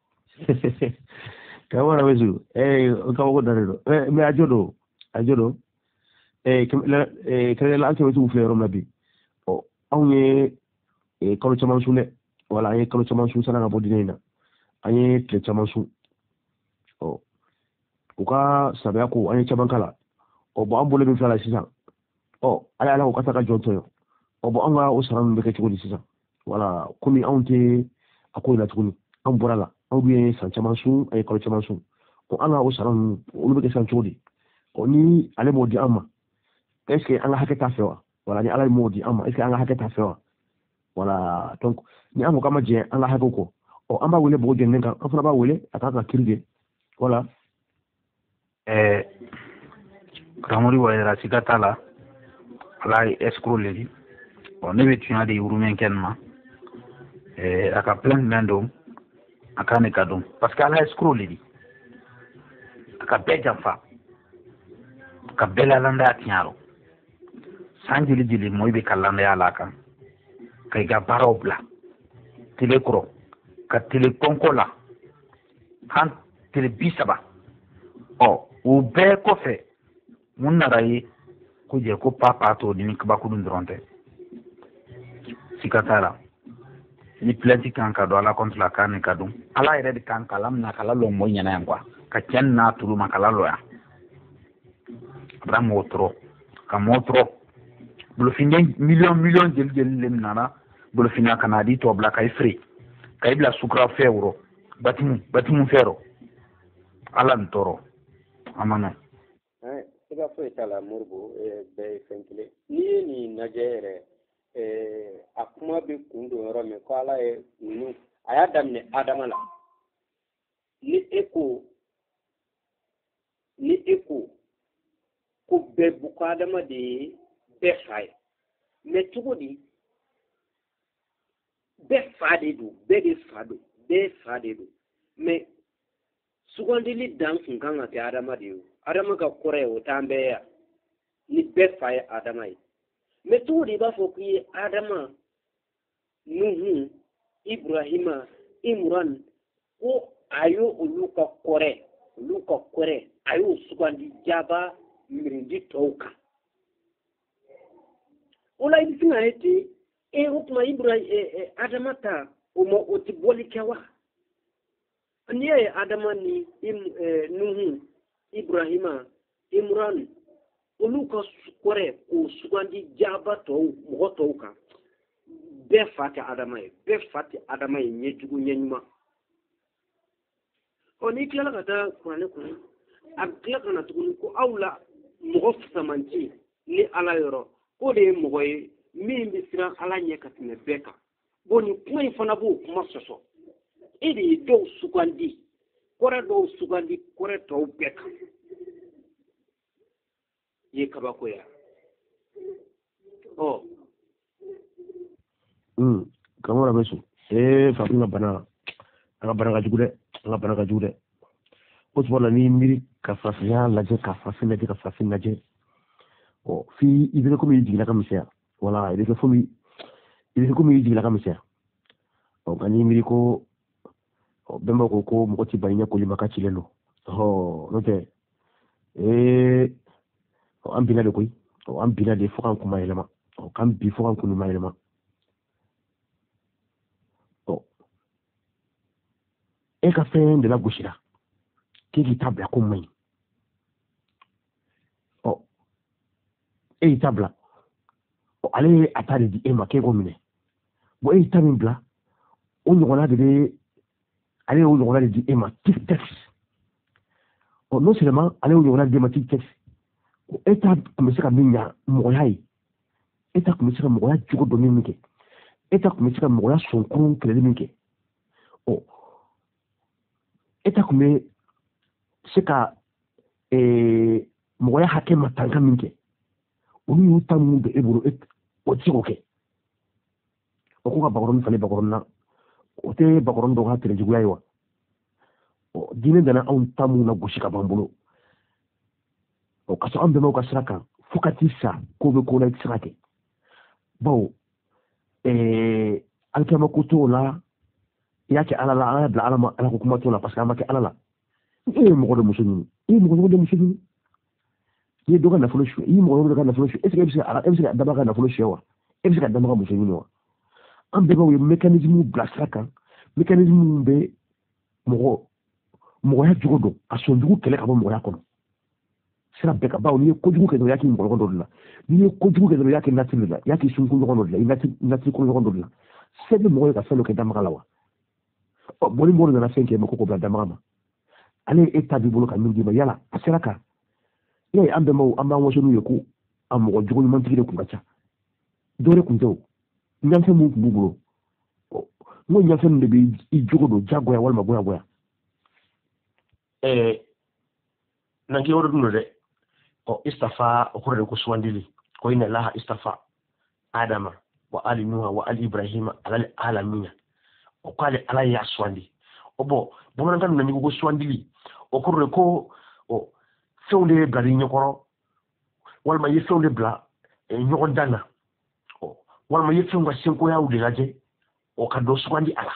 kawara wezu eh kawo dare do eh me ajodo ajodo eh eh kele la anke wezu flero nabi o awye eh kolo chama sune wala ay kolo chama sune sana ngabo dinena ay tle chama sune o uka sabya ko ay chama kala o bo ambole bi fala sisa o ala ala ko kata jonto yo o bo anga o saram be ke chugudi sisa wala kumi aunte akoy la tuguni amborala aw bien san chama sune ay kolo chama sune ko ala o saram o be ke san chugudi ko ni ale mo di amma est-ce que anga haketa fewa wala ni ala mo di amma est-ce que anga haketa fewa wala donc ni amo kama je anga hakoko o amba wele bo je nenka afuna ba wele ataka kirge wala eh Ramori wa sikatala ala escrow leli on ne veut de urumen kenma eh aka plan mendo aka ne kadon parce que ala escrow leli aka beja fa ka bela landa tiaro sanjili jili moybe kalanda ya laka kay ga barobla tile kro ka tile konkola han tile bisaba o u be ko fe mun narayi ko je ko papa to ni ka bakulu ndronte sikatala ni planti kan ka do ala contre la carne ka dum ala ire de kan kalam na kala lo mo nyana yankwa ka ken na tulu makala lo ya bra motro ka motro bulu finde million million jel jel lem nana bulu fina kanadi to bla kay free kay bla sukra fewro batimu batimu fero ala ntoro amana eh iba fo itala murbu e be fenkile ni ni najere eh akuma be kundo rome ko ala e nu aya damne adamala ni eko ni eko ko be buka adama de be fay me tugodi be fade du be de fado be fade du me sugandili dan kanga te adama de adama ka kore o tambe ya ni be fay adama yi me tugodi ba fo ki adama nuhu ibrahima imran ko ayo uluka kore uluka kore ayo sugandi jaba mirindi toka ola ibisina eti e hukuma ibra e, e adama ta umo otiboli kawa niye adama ni im e, nuhu ibrahima imran uluka kore ko sugandi jaba to mo toka be fati adama e be fati adama e nyejugu nyenyuma oni kila kata kurane kurane akila kana tukuni ko awla mo samanti ni ala yoro ko de mo goy min bi sira ala nye katine beka boni point fana bu kuma soso idi do sugandi kore do sugandi kore to beka ye kabako ya oh mm kamora besu eh fatima bana anga bana ga jugude anga bana ga jugude ko tuma ni miri ka fasiya laje ka fasina de ka fasina je o fi ibe ko mi digila kam sia wala ibe ko mi ibe ko mi digila kam sia o gani miri ko o bemba ko ko mo ti banya ko lima ka chilelo ho note eh o ambina de koy o ambina de fukan kuma elema o kam bi fukan kuma elema o e ka fen de la gushira kiki tabla ko mai o e tabla o ale atari di ema ke ko mine bo e tamin bla o nyona de ale o nyona di ema tic tac o non seulement ale o nyona de ma tic tac o eta kumesika minya mo yayi eta kumesika mo ya jugo do minke eta kumesika mo ya sonkon kele minke o eta kume se ka eh mɔgɔya hakɛ ma tanka min kɛ olu y'u ta mun bɛ e bolo o tɛ se k'o kɛ o ko ka bakɔrɔnin falen bakɔrɔnin na o tɛ bakɔrɔnin dɔw ka tɛrɛjuguya ye wa diinɛ nana anw ta mun na gosi ka b'an bolo o ka sɔrɔ an bɛnbaw ka sira kan fo ka t'i sa k'o bɛ ko la i tɛ se ka kɛ bawo eh alikama ko t'o la i y'a kɛ ala la an y'a bila ala ma ala ko kuma t'o la parce que an ma kɛ ala la e ye mɔgɔ dɔ muso ɲini i ye mɔgɔ dɔ muso ɲini i ye dɔ ka nafolo su i ye mɔgɔ dɔ ka nafolo su est ce que e bɛ se ka e bɛ se ka dama ka nafolo suyɛ wa e bɛ se ka dama ka muso ɲini wa an bɛnbaw ye mécanisme bila sira kan mécanisme min bɛ mɔgɔ mɔgɔya jogo dɔn a sɔn jugu kɛlɛ ka bɔ mɔgɔya kɔnɔ sira bɛɛ ka bawo n'i ye kojugu kɛ dɔrɔn i y'a k'i mɔgɔ dɔ de la n'i ye kojugu kɛ dɔrɔn i y'a kɛ natiri de la i y'a k'i sunko ɲɔgɔn dɔ de la i natiri natiri ko ɲɔgɔn dɔ de la se bɛ mɔgɔ ye ka fɛn dɔ kɛ damaga la wa ɔ bɔnni mɔgɔ nana fɛn kɛ mɛ ko k'o bila damaga ma ale e ta b'i bolo ka min d'i ma yala a sera ka yala an bɛnbaw an b'an waso n'u ye ko a mɔgɔ jugu ɲumantigi de kun ka ca dɔ de kun tɛ o ɲanfɛn mun kun b'u bolo n ko ɲanfɛn de bɛ i jogo don jagoya walima goyagoya ɛɛ nanki yɔrɔ dun don dɛ ɔ istafa o kɔrɔ de ko sugandili ko inna laha istafa adama wa ali nuha wa ali ibrahima alal alamina o ko ale ala y'a sugandi o bɔn bamanankan na n'i ko sugandili o kɔrɔ de ko ɔ fɛnw de bila i ɲɛkɔrɔ walima i ye fɛnw de bila ɲɔgɔn dan na ɔ walima i ye fɛnw ka senkoyaw de lajɛ o ka dɔ sugandi ala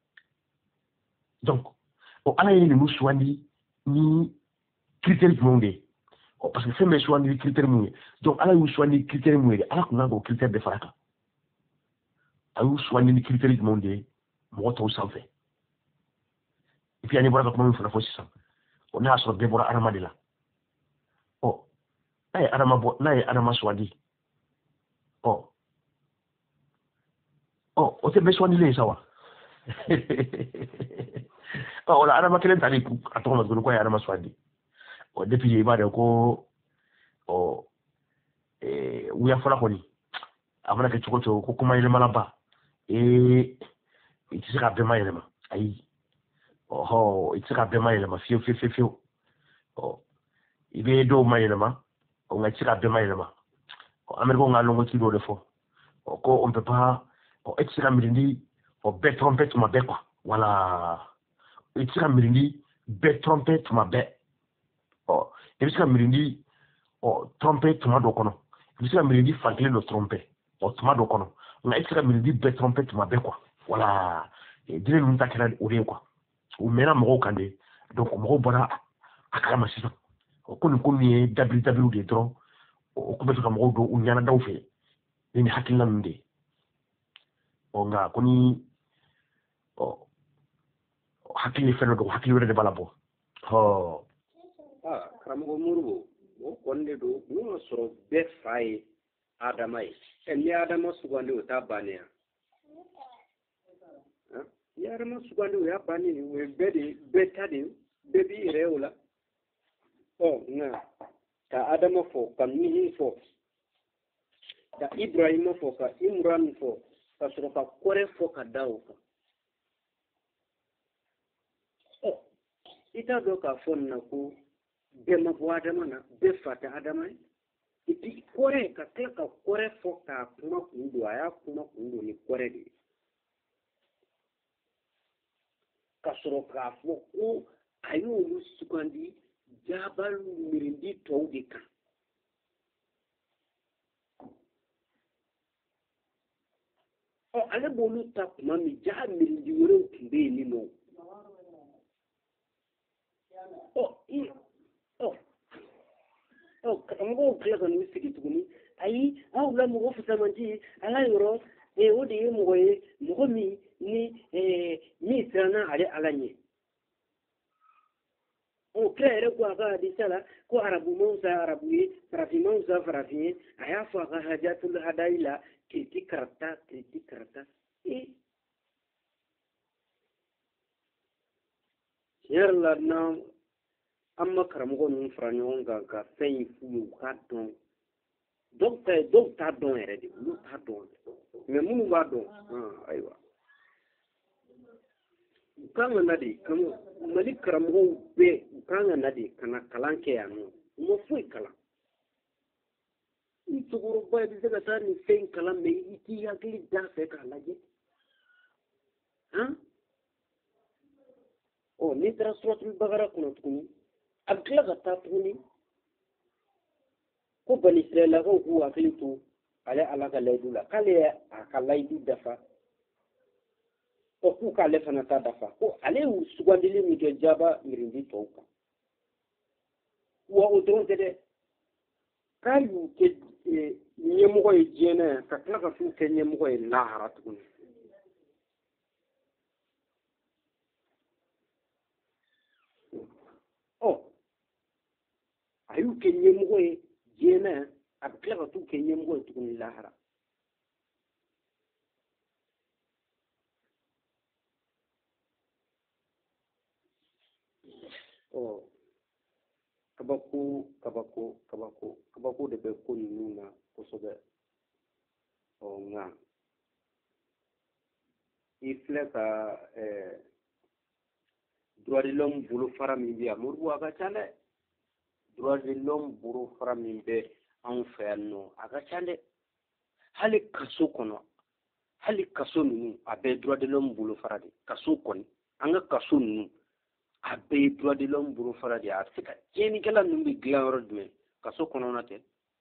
donc ɔ ala ye ninnu sugandi ni critère jumɛnw de ye ɔ parce que fɛn bɛɛ sugandi ni critère mun ye donc ala y'u sugandi ni critère mun ye de ala kun kan k'o critère de fara kan a y'u sugandi ni critère jumɛnw de ye mɔgɔ tɔw sanfɛ et puis ani bɔra ka kuma min fana fɔ sisan ɔ n'a y'a sɔrɔ bɛɛ bɔra adama de la ɔ n'a ye adama bɔ n'a ye adama sugandi ɔ ɔ o tɛ bɛɛ sugandilen ye sa wa ɔ o la adama kelen tali a tɔgɔ ma tuguni ko a ye adama sugandi ɔ depuis i b'a dɔn ko ɔ wuya fɔla kɔni a mana kɛ cogo cogo ko kuma yɛlɛmala ba ee i tɛ se ka bɛɛ ma yɛlɛma ayi ɔhɔ i tɛ se ka bɛɛ ma yɛlɛma fiyewu fiyewu fiyewu ɔ i bɛ dɔw ma yɛlɛma ɔ nka i tɛ se ka bɛɛ ma yɛlɛma ɔ américain ka lɔngoti dɔ de fɔ ɔ ko on peut pas ɔ e tɛ se ka mirindi ɔ bɛɛ tromper tuma bɛɛ quoi voilà i tɛ se ka mirindi bɛɛ tromper tuma bɛɛ ɔ i bɛ se ka mirindi ɔ tromper tuma dɔ kɔnɔ i bɛ se ka mirindi fan kelen dɔ tromper ɔ tuma dɔ kɔnɔ nka i tɛ se ka mirindi bɛɛ tromper tuma bɛɛ quoi voilà diinɛ ninnu ta kɛra o de ye quoi u mɛnna mɔgɔw kan de donc mɔgɔw bɔra a kalama sisan ko nin ko nin ye dabiri dabiriw de ye dɔrɔn o ko bɛ fɛ ka mɔgɔw don u ɲanadaw fɛ ni nin hakilina ninnu de ye ɔ nka ko ni ɔ hakili ye fɛn dɔ don hakili wɛrɛ de b'a la bɔ ɔ. aa karamɔgɔ moribo o kɔni de don n'o y'a sɔrɔ bɛɛ fa ye adama ye ɛ ni adama sugandi o t'a bannen ya ni adama sugandi o y'a bannen o ye bɛɛ de bɛɛ ta de bɛɛ b'i yɛrɛ ye o la ɔ nka ka adama fɔ ka nuhu fɔ ka ibrahima fɔ ka imran fɔ ka sɔrɔ ka kɔrɛ fɔ ka da o kan ɔ i t'a dɔn k'a fɔ nin na ko bɛɛ ma bɔ adama na bɛɛ fa tɛ adama ye et puis kɔrɛ ka tila ka kɔrɛ fɔ k'a kuma kun don a y'a kuma kun don ni kɔrɛ de ye ka sɔrɔ k'a fɔ ko a y'olu sugandi jaabal mirindi tɔw de kan ɔ ale b'olu ta kuma min jaa mirindi wɛrɛw tun bɛ yen nin nɔ ɔ i ɔ ɔ karamɔgɔw tila ka n'u sigi tuguni ayi aw la mɔgɔ fusamanti ala yɔrɔ o de ye mɔgɔ ye mɔgɔ min ni min siranna ale ala ɲɛ o kira yɛrɛ ko a ka hadisa la ko arabumanw sa arabu ye farafinmanw sa farafin ye a y'a fɔ a ka hajatul hadayi la kiriti karata kiriti karata ee tiɲɛ yɛrɛ la n'an an ma karamɔgɔ ninnu fara ɲɔgɔn kan ka fɛn in f'u ye u k'a dɔn dɔw ta dɔw t'a dɔn yɛrɛ de olu t'a dɔn mɛ minnu b'a dɔn ayiwa kanga nadi kama mali karamo be kanga nadi kana kalanke ya no mo fui kala ituguru boy bi daga tani fen kala me iti yakli da fe kala je ha o ni tra suratul bagara kuno tukuni abkla gata tukuni ko bani israila ko ku aklitu ale alaka laydula kale akala idi dafa o ku kale fana ta dafa ko ale sugandili mi ke jaba mirindi toka wa odron de kayu ke nyemgo e jene ka kala ka fu ke nyemgo e lahara tukuni oh ayu ke nyemgo e jene abkla ka tu ke nyemgo e tukuni lahara oh kabaku kabaku kabaku kabaku de be ko nuna kosobe o nga ifleka eh droit de l'homme bulu fara min bi amur bu aga chande droit de l'homme bulu fara min be an ferno aga chande hali kaso kono hali kaso nunu abe droit de l'homme bulu fara de kaso koni anga kaso nunu abe droit de l'homme bulu fara de artika jeni kala numbi glawro dme kaso kono na te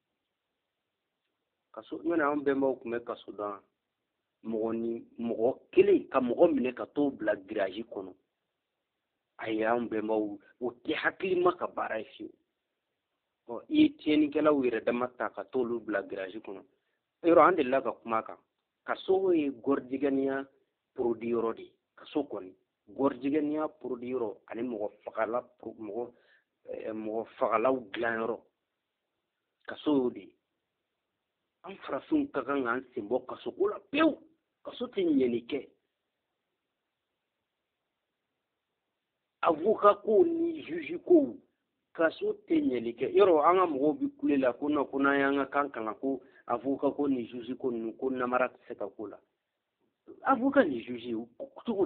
kaso nyona am be mo kuma kaso da mo ni mo kele ka mo mine ka to bla graji kono ayam be mo o ti hakli maka barafi o i jeni kala wire da matta ka to lu bla graji kono ero ande la ka kuma ka kaso e gordigania produiro di kaso koni gordigania produiro ani mo fakala mo mo fakala glanro kaso di an farafin kakan an simbo kaso kula pew kaso tin yenike avocat ko ni juge ko kaso tin yenike yoro anga mo bi kulela ko na kuna yanga kankala ko avocat ko ni juge ko nu ko na marat seka kula avocat ni juge ko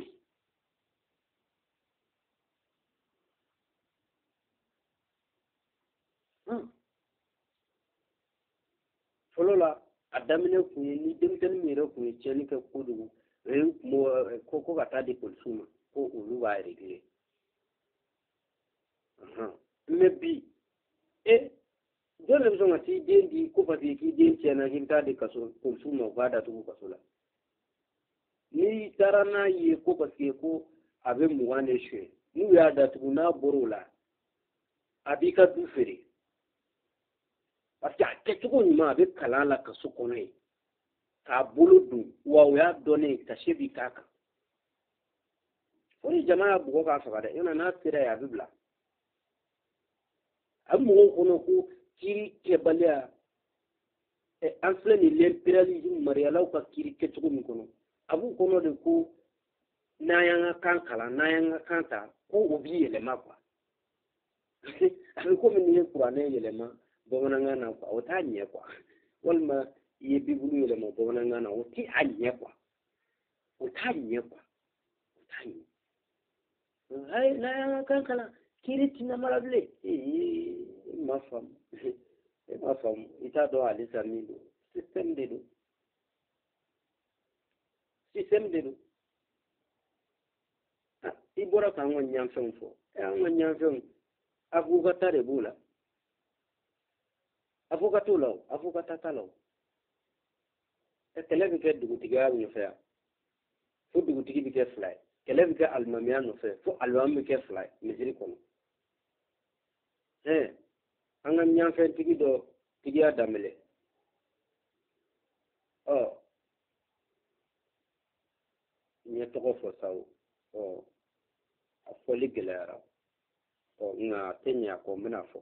folola adamine ku ni demten miro ku cheni ka kudu re mo ko ko gata de kulsuma ko ulu ba regle aha mebi e dole so ngati dendi ko pati ki den chena hinta de kaso kulsuma bada tu kasola ni tarana ye ko pati ko abe mu wane shwe ni ya da tu na borola abika du fere parce que a kɛcogo ɲuman a bɛ kalan la kaso kɔnɔ ye k'a bolo dun wa o y'a dɔnnen ka se bi k'a kan o ni jama y'a bugɔ k'a faga dɛ yɔrɔ n'a sera ye a bɛ bila a bɛ mɔgɔw kɔnɔ ko kiiri kɛbaliya an filɛ nin l'impérialisme mariyalaw ka kiiri kɛcogo min kɔnɔ a b'u kɔnɔ de ko n'an y'an ka kan kalan n'an y'an ka kan ta ko o b'i yɛlɛma quoi a bɛ komi n'i ye kuranɛ yɛlɛma bamanankan na quoi o t'a ɲɛ quoi walima i ye bibulu yɛlɛma bamanankan na o ti a ɲɛ quoi o t'a ɲɛ quoi o t'a ɲɛ ayi n'a y'an ka kan kalan kiiri tina mara bilen ee i ma faamu i ma faamu i t'a dɔn halisa min don système de don système de don i bɔra k'an ka ɲanfɛnw fɔ an ka ɲanfɛnw avocata de b'o la avocat t'o la o avocat t'a la o kɛlɛ bɛ kɛ dugutigiya nɔfɛ yan fo dugutigi bɛ kɛ fila ye kɛlɛ bɛ kɛ alimamiya nɔfɛ fo alimami bɛ kɛ fila ye misiri kɔnɔ ɛɛ an ka ɲanfɛntigi dɔ tigiya daminɛ ɔ n ye tɔgɔ fɔ sa o ɔ a fɔli gɛlɛyara ɔ nka a tɛ ɲɛ a kɔ n bɛna fɔ.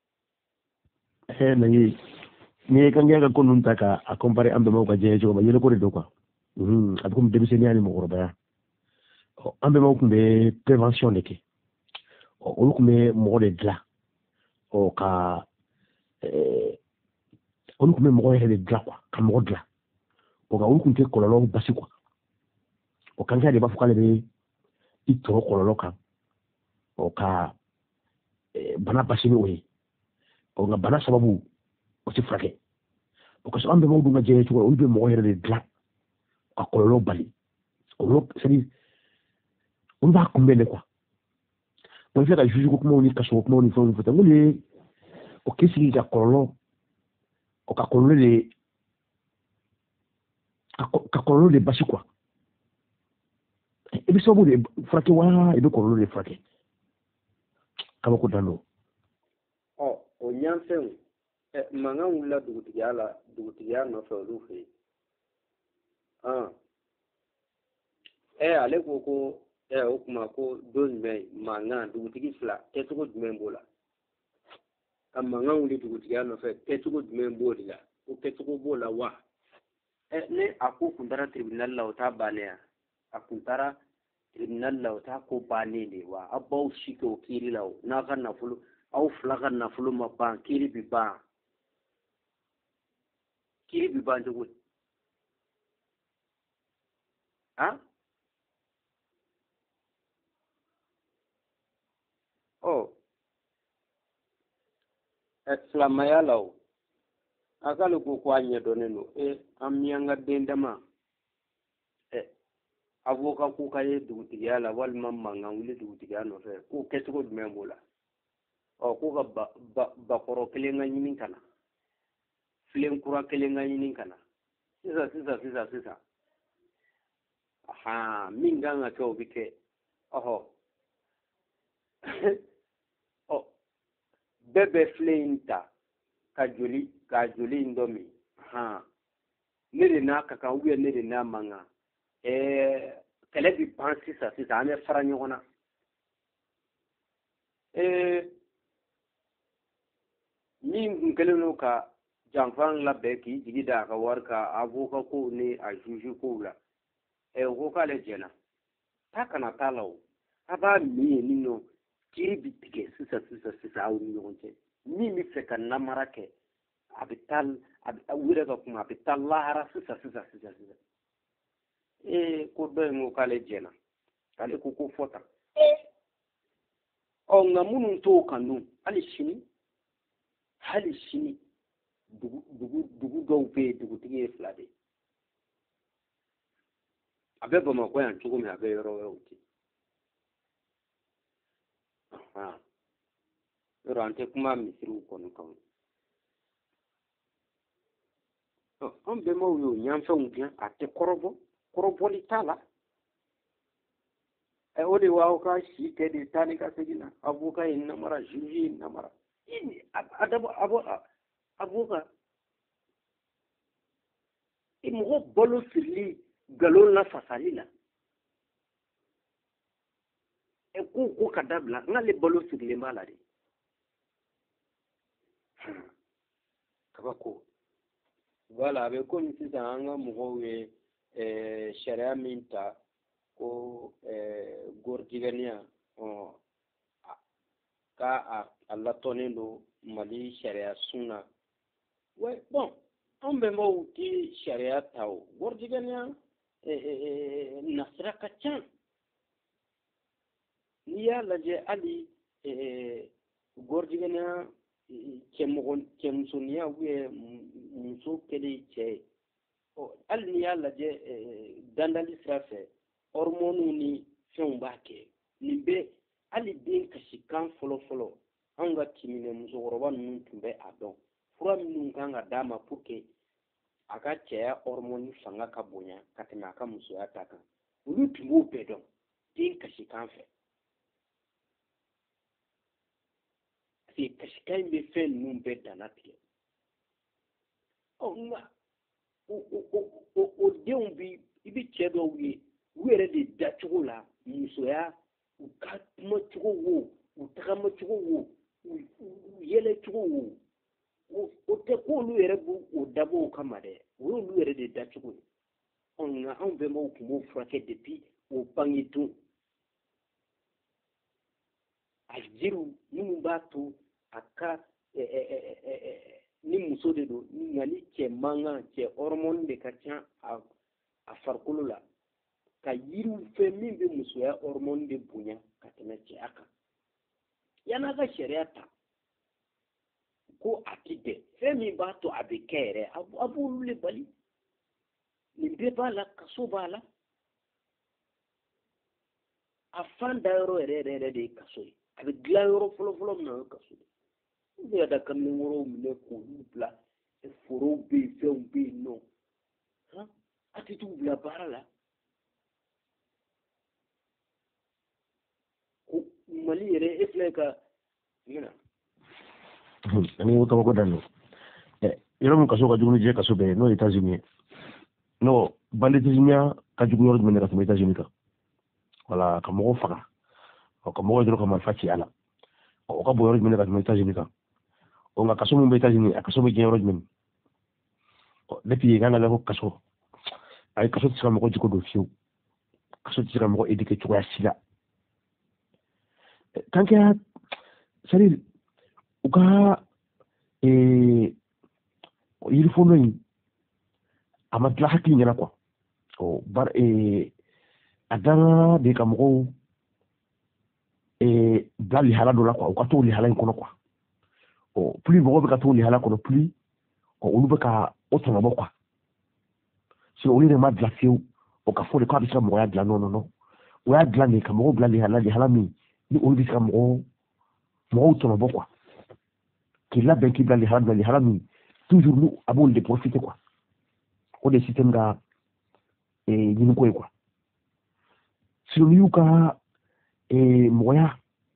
he nangi ni kan ga ko nun taka a compare ambe mo ka je jo ba yele ko do quoi hmm abukum demiseni ani mo gorba o ambe mo kumbe prévention de ke o olu kumbe mo de dla o ka eh olu kumbe mo de dla quoi ka mo dla o ka olu kumbe ko lo basi quoi o kan ga de ba fukale be i tɔrɔ kɔlɔlɔ kan o ka bana basi ni o ye o nka bana sababu o tɛ furakɛ o ka sɔrɔ an bɛnbaw dun ka jɛɲɛ cogo olu bɛ mɔgɔ yɛrɛ de dilan ka kɔlɔlɔ bali kɔlɔlɔ c'est-à-dire olu b'a kunbɛn de quoi bon i filɛ ka juge ko kumaw ni kaso kumaw ni fɛnw fɔ tan olu ye o k'i sigi ka kɔlɔlɔ o ka kɔlɔlɔ de ka kɔlɔlɔ de basi quoi i bɛ sababu de furakɛ wa i bɛ kɔlɔlɔ de furakɛ kabako dan don ɔ o ɲanfɛnw mankan wulila dugutigiya la dugutigiya nɔfɛ olu fɛ yen ɛ ale ko ko ɛ o kuma ko don jumɛn mankan dugutigi fila kɛcogo jumɛn b'o la ka mankan wuli dugutigiya nɔfɛ kɛcogo jumɛn b'o de la o kɛcogo b'o la wa ɛ ne a ko kun taara tribunal la o t'a bannen ya a kun taara tribunal la o t'a ko bannen de wa a baw si kɛ o kiiri la o n'a ka nafolo aw fila ka nafolo ma ban kiiri bi ban kiiri bi ban cogo di han ɔ silamɛya la o a k'ale ko ko a ɲɛdɔnnen don e an miyanka den dama ɛ avocat ko ka ye dugutigiya la walima mankan wuli dugutigiya nɔfɛ ko kɛcogo jumɛn b'o la ɔ ko ka bakɔrɔ kelen ka ɲini ka na filen kura kelen ka ɲini ka na sisan sisan sisan sisan ahan min kan ka kɛ o bɛ kɛ ɔhɔ ɔ bɛɛ bɛ filen in ta ka joli ka joli in dɔ min han ne de n'a ka kan ubiyɛn ne de n'a man kan ɛɛ kɛlɛ bi ban sisan sisan an bɛ fara ɲɔgɔn na ee min kun kɛlen don ka janfan labɛn k'i jigi da a ka wari ka avocat kow ni a juge kow la ɛ o ko k'ale jɛna k'a kana t'a la o a b'a min ye nin nɔ kiiri bi tigɛ sisan sisan sisan aw ni ɲɔgɔn cɛ min bɛ fɛ ka namara kɛ a bɛ taa a bɛ u yɛrɛ ka kuma a bɛ taa lahara sisan sisan sisan sisan ee ko dɔ in ko k'ale jɛna k'ale ko ko fɔ tan ɔ nka minnu t'o kan dun hali sini hali sini dugu dugu dugu dɔw bɛ yen dugutigi ye fila de ye a bɛ bamakɔ yan cogo min a bɛ yɔrɔ wɛrɛw ten yɔrɔ an tɛ kuma misiriw kɔni kan an bɛnbaw y'o ɲanfɛnw dilan a tɛ kɔrɔbɔ kɔrɔbɔli t'a la ɛ o de b'aw ka si kɛ de taa ni ka segin na avocat ye namara juge ye namara a dabɔ avocat mɔgɔ balo sirili nkalon lafasali la ɛ ko ko ka dabila n'ale balo sirilen b'a la de kabako voilà a bɛ komi sisan an ka mɔgɔw ye sariya min ta ko gɔrijigɛniya k'a a latɔnnen don mali sariya sun na ouais bon an bɛnbaw tɛ sariya ta o gɔrijigɛniya nasira ka ca n'i y'a lajɛ hali gɔrijigɛniya cɛmɔgɔ cɛmusoniya muso kɛlen cɛ ye hali n'i y'a lajɛ dandali sira fɛ hormoniw ni fɛnw b'a kɛ nin bɛ hali den kasikan fɔlɔ-fɔlɔ anw ka timinɛ musokɔrɔba ninnu tun bɛ a dɔn fura minnu kan ka d'a ma pour que a ka cɛya hormone fanga ka bonya ka tɛmɛ a ka musoya ta kan olu tun b'o bɛɛ dɔn den kasikan fɛ parce que kasikan in bɛ fɛn ninnu bɛɛ danna tigɛ ɔ nka o denw bi i bɛ cɛ dɔw ye u yɛrɛ de dacogo la musoya u ka kumacogo wo u tagamacogo wo u yɛlɛcogo wo o tɛ k'olu yɛrɛ b'o dabɔ o kama dɛ o y'olu yɛrɛ de dacogo ye nka anw bɛnbaw tun b'o furakɛ depuis o bange don a jiriw minnu b'a to a ka ni muso de don nka ni cɛ mankan cɛ hormone de ka ca a farikolo la ka yiriw fɛn min bɛ musoya hormone de bonya ka tɛmɛ cɛya kan yan'a ka sariya ta ko a ti bɛn fɛn min b'a to a bɛ kɛ yɛrɛ a b'olu le bali nin bɛɛ b'a la kaso b'a la a fan da yɔrɔ yɛrɛ yɛrɛ yɛrɛ de ye kaso ye a bɛ dilan yɔrɔ fɔlɔfɔlɔ min na o ye kaso ye u bɛ ka da kamalen wɔɔrɔw minɛ k'olu bila forow bɛ yen fɛnw bɛ yen nɔ a tɛ t'u bila baara la ko mali yɛrɛ e filɛ ka mina ani o tɔgɔ ko dan no yɔrɔ min kaso ka jugu ni diɲɛ kaso bɛɛ n'o ye États-Unis ye n'o banditisme ka jugu yɔrɔ jumɛn ka tɛmɛ États-Unis kan wala ka mɔgɔw faga ka mɔgɔw dɔrɔn ka marifa ci a la o ka bon yɔrɔ jumɛn ka tɛmɛ États-Unis kan o nka kaso min bɛ États-Unis a kaso bɛ diɲɛ yɔrɔ jumɛn depuis yen kan ka lajɛ ko kaso a ye kaso tɛ se ka mɔgɔ jogo don fiyewu kaso tɛ se ka mɔgɔ éduquer cogoya si la tant que c'est-à-dire u ka yirifɔlɔ in a ma dilan hakili ɲɛna quoi o bar a dara de ka mɔgɔw bila lihala dɔ la quoi u ka t'o lihala in kɔnɔ quoi o plus mɔgɔw bɛ ka t'o lihala kɔnɔ plus olu bɛ ka o tɔnɔbɔ quoi sinon olu yɛrɛ ma dilan fiyewu o ka fɔ de k'a bɛ se ka mɔgɔya dilan non non non o y'a dilan de ka mɔgɔw bila lihala lihala min ni olu bɛ se ka mɔgɔw mɔgɔw tɔnɔbɔ quoi k'i labɛn k'i bila lihala bila lihala min toujours nu a b'olu de profiter quoi o de système ka ɲini ko ye quoi sinon n'i y'u ka mɔgɔya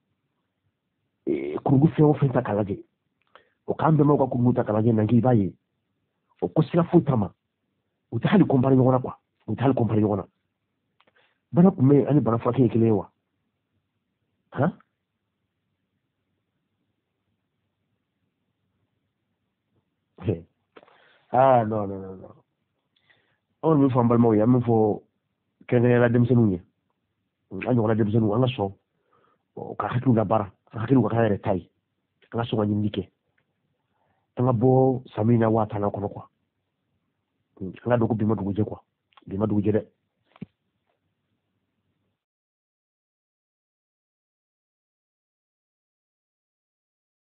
kurugu fɛn o fɛn ta k'a lajɛ o k'an bɛnbaw ka kurugu ta k'a lajɛ nanki i b'a ye o ko sira foyi t'a ma u tɛ hali compare ɲɔgɔn na quoi u tɛ hali compare ɲɔgɔn na bana kun bɛ ani bana furakɛ ye kelen ye wa han ah non non non non anw min fɔ an balimaw ye an min fɔ kɛrɛnkɛrɛnnenya denmisɛnninw ye an ɲɔgɔnna denmisɛnninw an ka sɔn ka hakiliw labaara ka hakiliw ka k'an yɛrɛ ta ye an ka sɔn ka ɲinini kɛ an ka bɔ sami na waa tan na kɔnɔ quoi an ka dɔn ko bi ma dugu jɛ quoi bi ma dugu jɛ dɛ